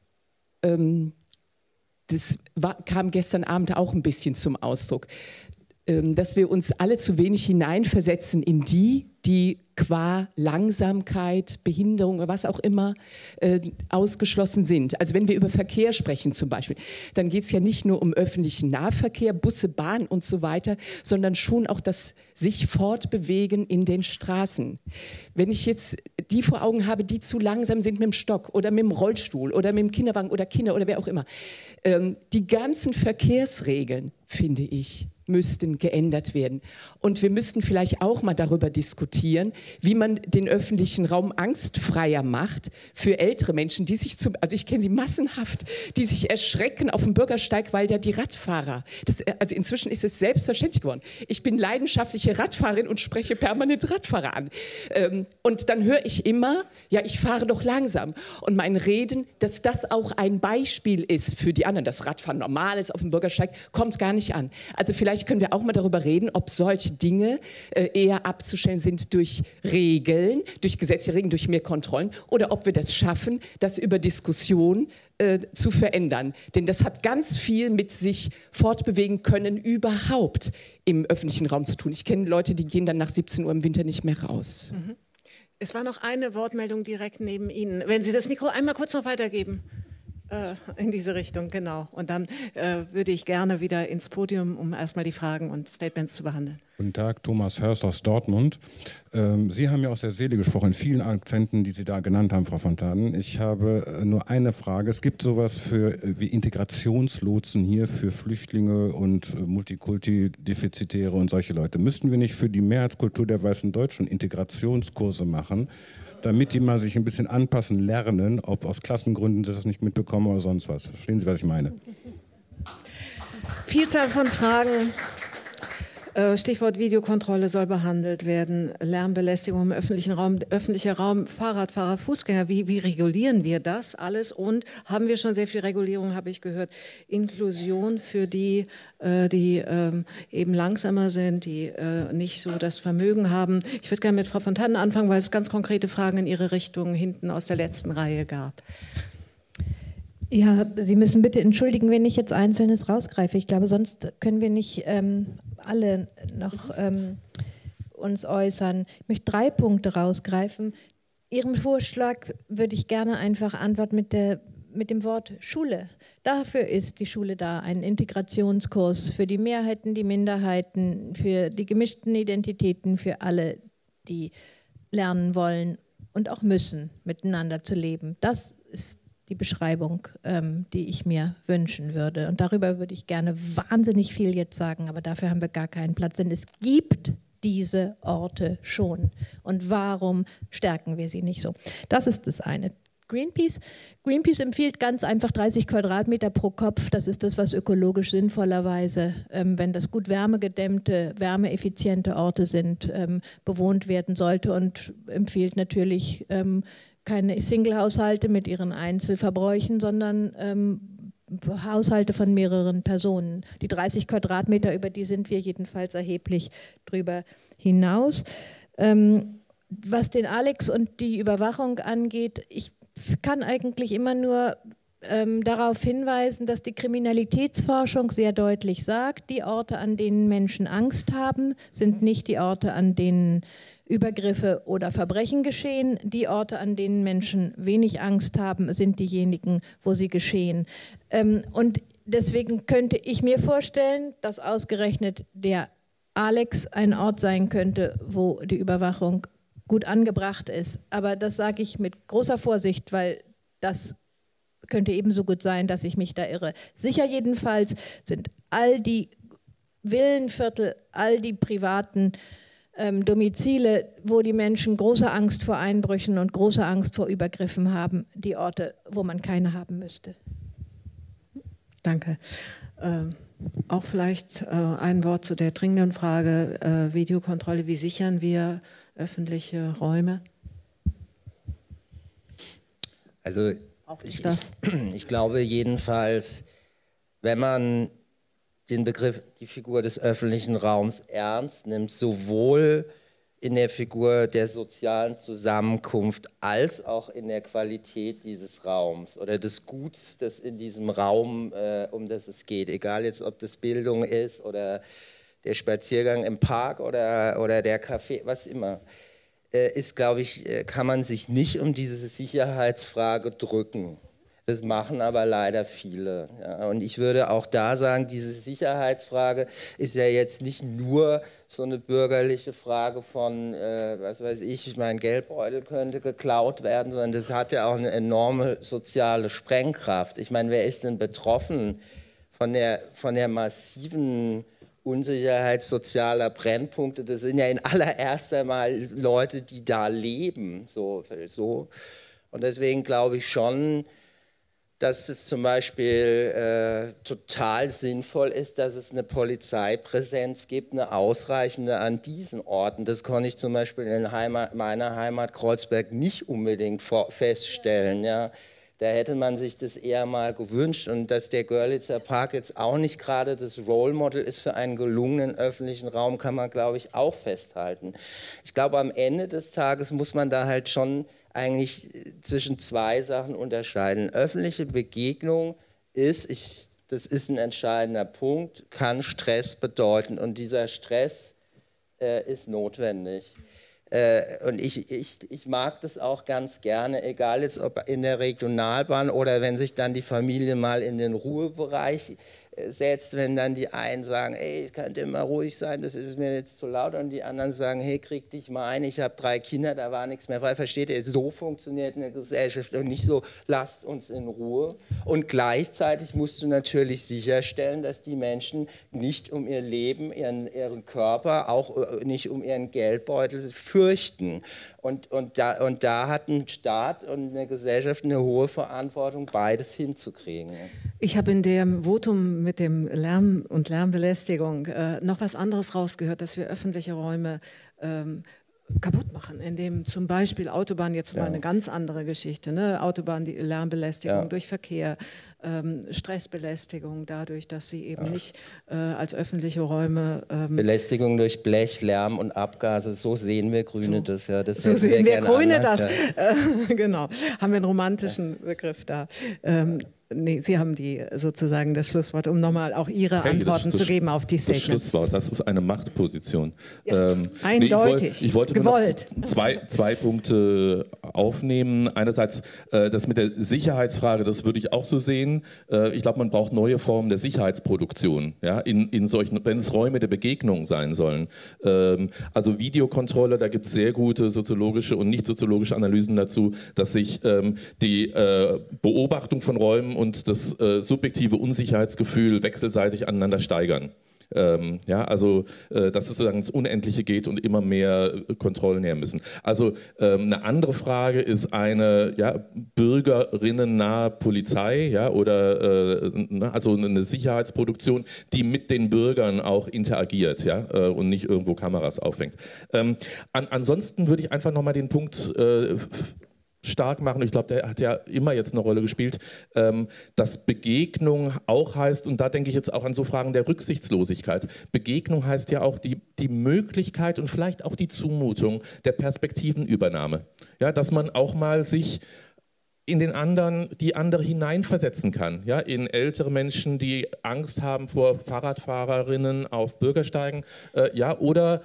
kam gestern Abend auch ein bisschen zum Ausdruck, dass wir uns alle zu wenig hineinversetzen in die qua Langsamkeit, Behinderung oder was auch immer ausgeschlossen sind. Also wenn wir über Verkehr sprechen zum Beispiel, dann geht es ja nicht nur um öffentlichen Nahverkehr, Busse, Bahn und so weiter, sondern schon auch das sich fortbewegen in den Straßen. Wenn ich jetzt die vor Augen habe, die zu langsam sind mit dem Stock oder mit dem Rollstuhl oder mit dem Kinderwagen oder Kinder oder wer auch immer, die ganzen Verkehrsregeln, finde ich, müssten geändert werden. Und wir müssten vielleicht auch mal darüber diskutieren, wie man den öffentlichen Raum angstfreier macht für ältere Menschen, die sich also ich kenne sie massenhaft, die sich erschrecken auf dem Bürgersteig, weil da die Radfahrer, also inzwischen ist es selbstverständlich geworden. Ich bin leidenschaftliche Radfahrerin und spreche permanent Radfahrer an. Und dann höre ich immer, ja, ich fahre doch langsam. Und mein Reden, dass das auch ein Beispiel ist für die anderen, dass Radfahren normal ist auf dem Bürgersteig, kommt gar nicht an. Also vielleicht können wir auch mal darüber reden, ob solche Dinge eher abzustellen sind durch Regeln, durch gesetzliche Regeln, durch mehr Kontrollen oder ob wir das schaffen, das über Diskussion zu verändern. Denn das hat ganz viel mit sich fortbewegen können überhaupt im öffentlichen Raum zu tun. Ich kenne Leute, die gehen dann nach 17 Uhr im Winter nicht mehr raus. Mhm. Es war noch eine Wortmeldung direkt neben Ihnen. Wenn Sie das Mikro einmal kurz noch weitergeben. In diese Richtung, genau. Und dann würde ich gerne wieder ins Podium, um erstmal die Fragen und Statements zu behandeln. Guten Tag, Thomas Hörst aus Dortmund. Sie haben ja aus der Seele gesprochen, in vielen Akzenten, die Sie da genannt haben, Frau Fontanen. Ich habe nur eine Frage. Es gibt sowas wie Integrationslotsen hier für Flüchtlinge und Multikulti-Defizitäre und solche Leute. Müssten wir nicht für die Mehrheitskultur der weißen Deutschen Integrationskurse machen, damit die mal sich ein bisschen anpassen, lernen, ob aus Klassengründen sie das nicht mitbekommen oder sonst was. Verstehen Sie, was ich meine? Vielzahl von Fragen. Stichwort Videokontrolle soll behandelt werden, Lärmbelästigung im öffentlichen Raum, öffentlicher Raum, Fahrradfahrer, Fußgänger, wie regulieren wir das alles? Und haben wir schon sehr viel Regulierung, habe ich gehört, Inklusion für die, die eben langsamer sind, die nicht so das Vermögen haben. Ich würde gerne mit Frau Fontanen anfangen, weil es ganz konkrete Fragen in Ihre Richtung hinten aus der letzten Reihe gab. Ja, Sie müssen bitte entschuldigen, wenn ich jetzt Einzelnes rausgreife. Ich glaube, sonst können wir nicht alle noch uns äußern. Ich möchte 3 Punkte rausgreifen. Ihrem Vorschlag würde ich gerne einfach antworten mit dem Wort Schule. Dafür ist die Schule da, ein Integrationskurs für die Mehrheiten, die Minderheiten, für die gemischten Identitäten, für alle, die lernen wollen und auch müssen, miteinander zu leben. Das ist die Beschreibung, die ich mir wünschen würde. Und darüber würde ich gerne wahnsinnig viel jetzt sagen, aber dafür haben wir gar keinen Platz, denn es gibt diese Orte schon. Und warum stärken wir sie nicht so? Das ist das eine. Greenpeace empfiehlt ganz einfach 30 Quadratmeter pro Kopf. Das ist das, was ökologisch sinnvollerweise, wenn das gut wärmegedämmte, wärmeeffiziente Orte sind, bewohnt werden sollte und empfiehlt natürlich keine Single-Haushalte mit ihren Einzelverbräuchen, sondern Haushalte von mehreren Personen. Die 30 Quadratmeter, über die sind wir jedenfalls erheblich drüber hinaus. Was den Alex und die Überwachung angeht, ich kann eigentlich immer nur darauf hinweisen, dass die Kriminalitätsforschung sehr deutlich sagt, die Orte, an denen Menschen Angst haben, sind nicht die Orte, an denen Übergriffe oder Verbrechen geschehen. Die Orte, an denen Menschen wenig Angst haben, sind diejenigen, wo sie geschehen. Und deswegen könnte ich mir vorstellen, dass ausgerechnet der Alex ein Ort sein könnte, wo die Überwachung gut angebracht ist. Aber das sage ich mit großer Vorsicht, weil das könnte ebenso gut sein, dass ich mich da irre. Sicher jedenfalls sind all die Villenviertel, all die privaten Domizile, wo die Menschen große Angst vor Einbrüchen und große Angst vor Übergriffen haben, die Orte, wo man keine haben müsste. Danke. Auch vielleicht ein Wort zu der dringenden Frage Videokontrolle. Wie sichern wir öffentliche Räume? Also ich glaube jedenfalls, wenn man den Begriff, die Figur des öffentlichen Raums ernst nimmt, sowohl in der Figur der sozialen Zusammenkunft als auch in der Qualität dieses Raums oder des Guts, das in diesem Raum, um das es geht, egal jetzt, ob das Bildung ist oder der Spaziergang im Park oder der Café, was immer, ist, glaube ich, kann man sich nicht um diese Sicherheitsfrage drücken. Das machen aber leider viele. Ja. Und ich würde auch da sagen, diese Sicherheitsfrage ist ja jetzt nicht nur so eine bürgerliche Frage von, was weiß ich, mein Geldbeutel könnte geklaut werden, sondern das hat ja auch eine enorme soziale Sprengkraft. Ich meine, wer ist denn betroffen von der massiven Unsicherheit sozialer Brennpunkte? Das sind ja in allererster Mal Leute, die da leben. So. Und deswegen glaube ich schon, dass es zum Beispiel total sinnvoll ist, dass es eine Polizeipräsenz gibt, eine ausreichende an diesen Orten. Das konnte ich zum Beispiel in meiner Heimat Kreuzberg nicht unbedingt feststellen. Ja. Da hätte man sich das eher mal gewünscht, und dass der Görlitzer Park jetzt auch nicht gerade das Role Model ist für einen gelungenen öffentlichen Raum, kann man, glaube ich, auch festhalten. Ich glaube, am Ende des Tages muss man da halt schon eigentlich zwischen zwei Sachen unterscheiden. Öffentliche Begegnung ist, das ist ein entscheidender Punkt, kann Stress bedeuten, und dieser Stress ist notwendig. Und ich mag das auch ganz gerne, egal jetzt ob in der Regionalbahn oder wenn sich dann die Familie mal in den Ruhebereich setzt, wenn dann die einen sagen, ey, ich könnte immer ruhig sein, das ist mir jetzt zu laut, und die anderen sagen, hey, krieg dich mal ein, ich habe 3 Kinder, da war nichts mehr frei. Versteht ihr, so funktioniert eine Gesellschaft und nicht so, lasst uns in Ruhe. Und gleichzeitig musst du natürlich sicherstellen, dass die Menschen nicht um ihr Leben, ihren Körper, auch nicht um ihren Geldbeutel fürchten. Und da hat ein Staat und eine Gesellschaft eine hohe Verantwortung, beides hinzukriegen. Ich habe in dem Votum mit dem Lärm und Lärmbelästigung noch was anderes rausgehört, dass wir öffentliche Räume kaputt machen, indem zum Beispiel Autobahn, jetzt mal eine ganz andere Geschichte, ne? Autobahn, die Lärmbelästigung durch Verkehr, Stressbelästigung dadurch, dass sie eben nicht als öffentliche Räume... Belästigung durch Blech, Lärm und Abgase, so sehen wir Grüne das ja. Das so sehen wir Grüne das, genau. Haben wir einen romantischen Begriff da. Nee, Sie haben sozusagen das Schlusswort, um nochmal auch Ihre Antworten zu geben auf die Statements. Das Schlusswort, das ist eine Machtposition. Ja, eindeutig, ich wollte gewollt. Zwei Punkte aufnehmen. Einerseits das mit der Sicherheitsfrage, das würde ich auch so sehen. Ich glaube, man braucht neue Formen der Sicherheitsproduktion, ja, in solchen, wenn es Räume der Begegnung sein sollen. Also Videokontrolle, da gibt es sehr gute soziologische und nicht soziologische Analysen dazu, dass sich die Beobachtung von Räumen und das subjektive Unsicherheitsgefühl wechselseitig aneinander steigern. Ja, also dass es sozusagen ins Unendliche geht und immer mehr Kontrollen her müssen. Also eine andere Frage ist eine bürgerinnennahe Polizei, ja, oder also eine Sicherheitsproduktion, die mit den Bürgern auch interagiert, ja, und nicht irgendwo Kameras aufhängt. Ansonsten würde ich einfach nochmal den Punkt stark machen, ich glaube, der hat ja immer jetzt eine Rolle gespielt, dass Begegnung auch heißt, und da denke ich jetzt auch an so Fragen der Rücksichtslosigkeit, Begegnung heißt ja auch die Möglichkeit und vielleicht auch die Zumutung der Perspektivenübernahme. Ja, dass man auch mal sich in die andere hineinversetzen kann, ja, in ältere Menschen, die Angst haben vor Fahrradfahrerinnen auf Bürgersteigen, ja, oder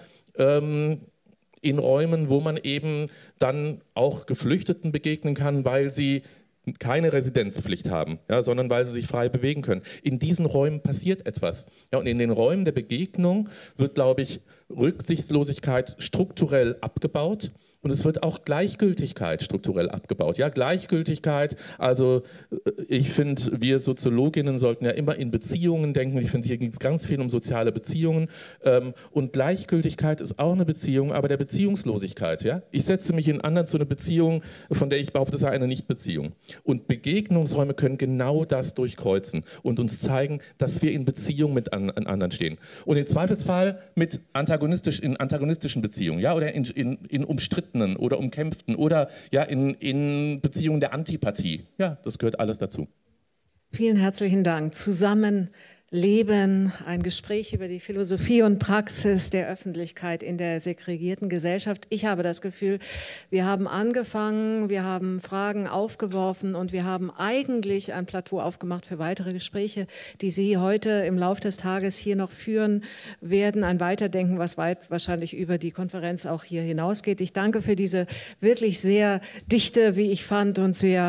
in Räumen, wo man eben dann auch Geflüchteten begegnen kann, weil sie keine Residenzpflicht haben, ja, sondern weil sie sich frei bewegen können. In diesen Räumen passiert etwas. Ja, und in den Räumen der Begegnung wird, glaube ich, Rücksichtslosigkeit strukturell abgebaut. Und es wird auch Gleichgültigkeit strukturell abgebaut. Ja, Gleichgültigkeit, also ich finde, wir Soziologinnen sollten ja immer in Beziehungen denken. Ich finde, hier geht es ganz viel um soziale Beziehungen. Und Gleichgültigkeit ist auch eine Beziehung, aber der Beziehungslosigkeit. Ja? Ich setze mich in anderen zu einer Beziehung, von der ich behaupte, es sei eine Nichtbeziehung. Und Begegnungsräume können genau das durchkreuzen und uns zeigen, dass wir in Beziehung mit anderen stehen. Und im Zweifelsfall in antagonistischen Beziehungen, ja, oder in umstrittenen oder umkämpften oder ja, in Beziehungen der Antipathie. Ja, das gehört alles dazu. Vielen herzlichen Dank. Zusammenleben, ein Gespräch über die Philosophie und Praxis der Öffentlichkeit in der segregierten Gesellschaft. Ich habe das Gefühl, wir haben angefangen, wir haben Fragen aufgeworfen und wir haben eigentlich ein Plateau aufgemacht für weitere Gespräche, die Sie heute im Laufe des Tages hier noch führen werden. Ein Weiterdenken, was weit wahrscheinlich über die Konferenz auch hier hinausgeht. Ich danke für diese wirklich sehr dichte, wie ich fand, und sehr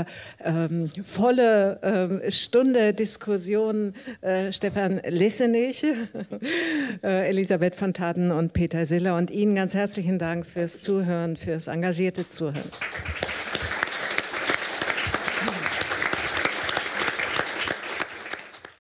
volle Stunde Diskussion, Stefan Lessenich, Elisabeth von Thadden und Peter Siller, und Ihnen ganz herzlichen Dank fürs Zuhören, fürs engagierte Zuhören.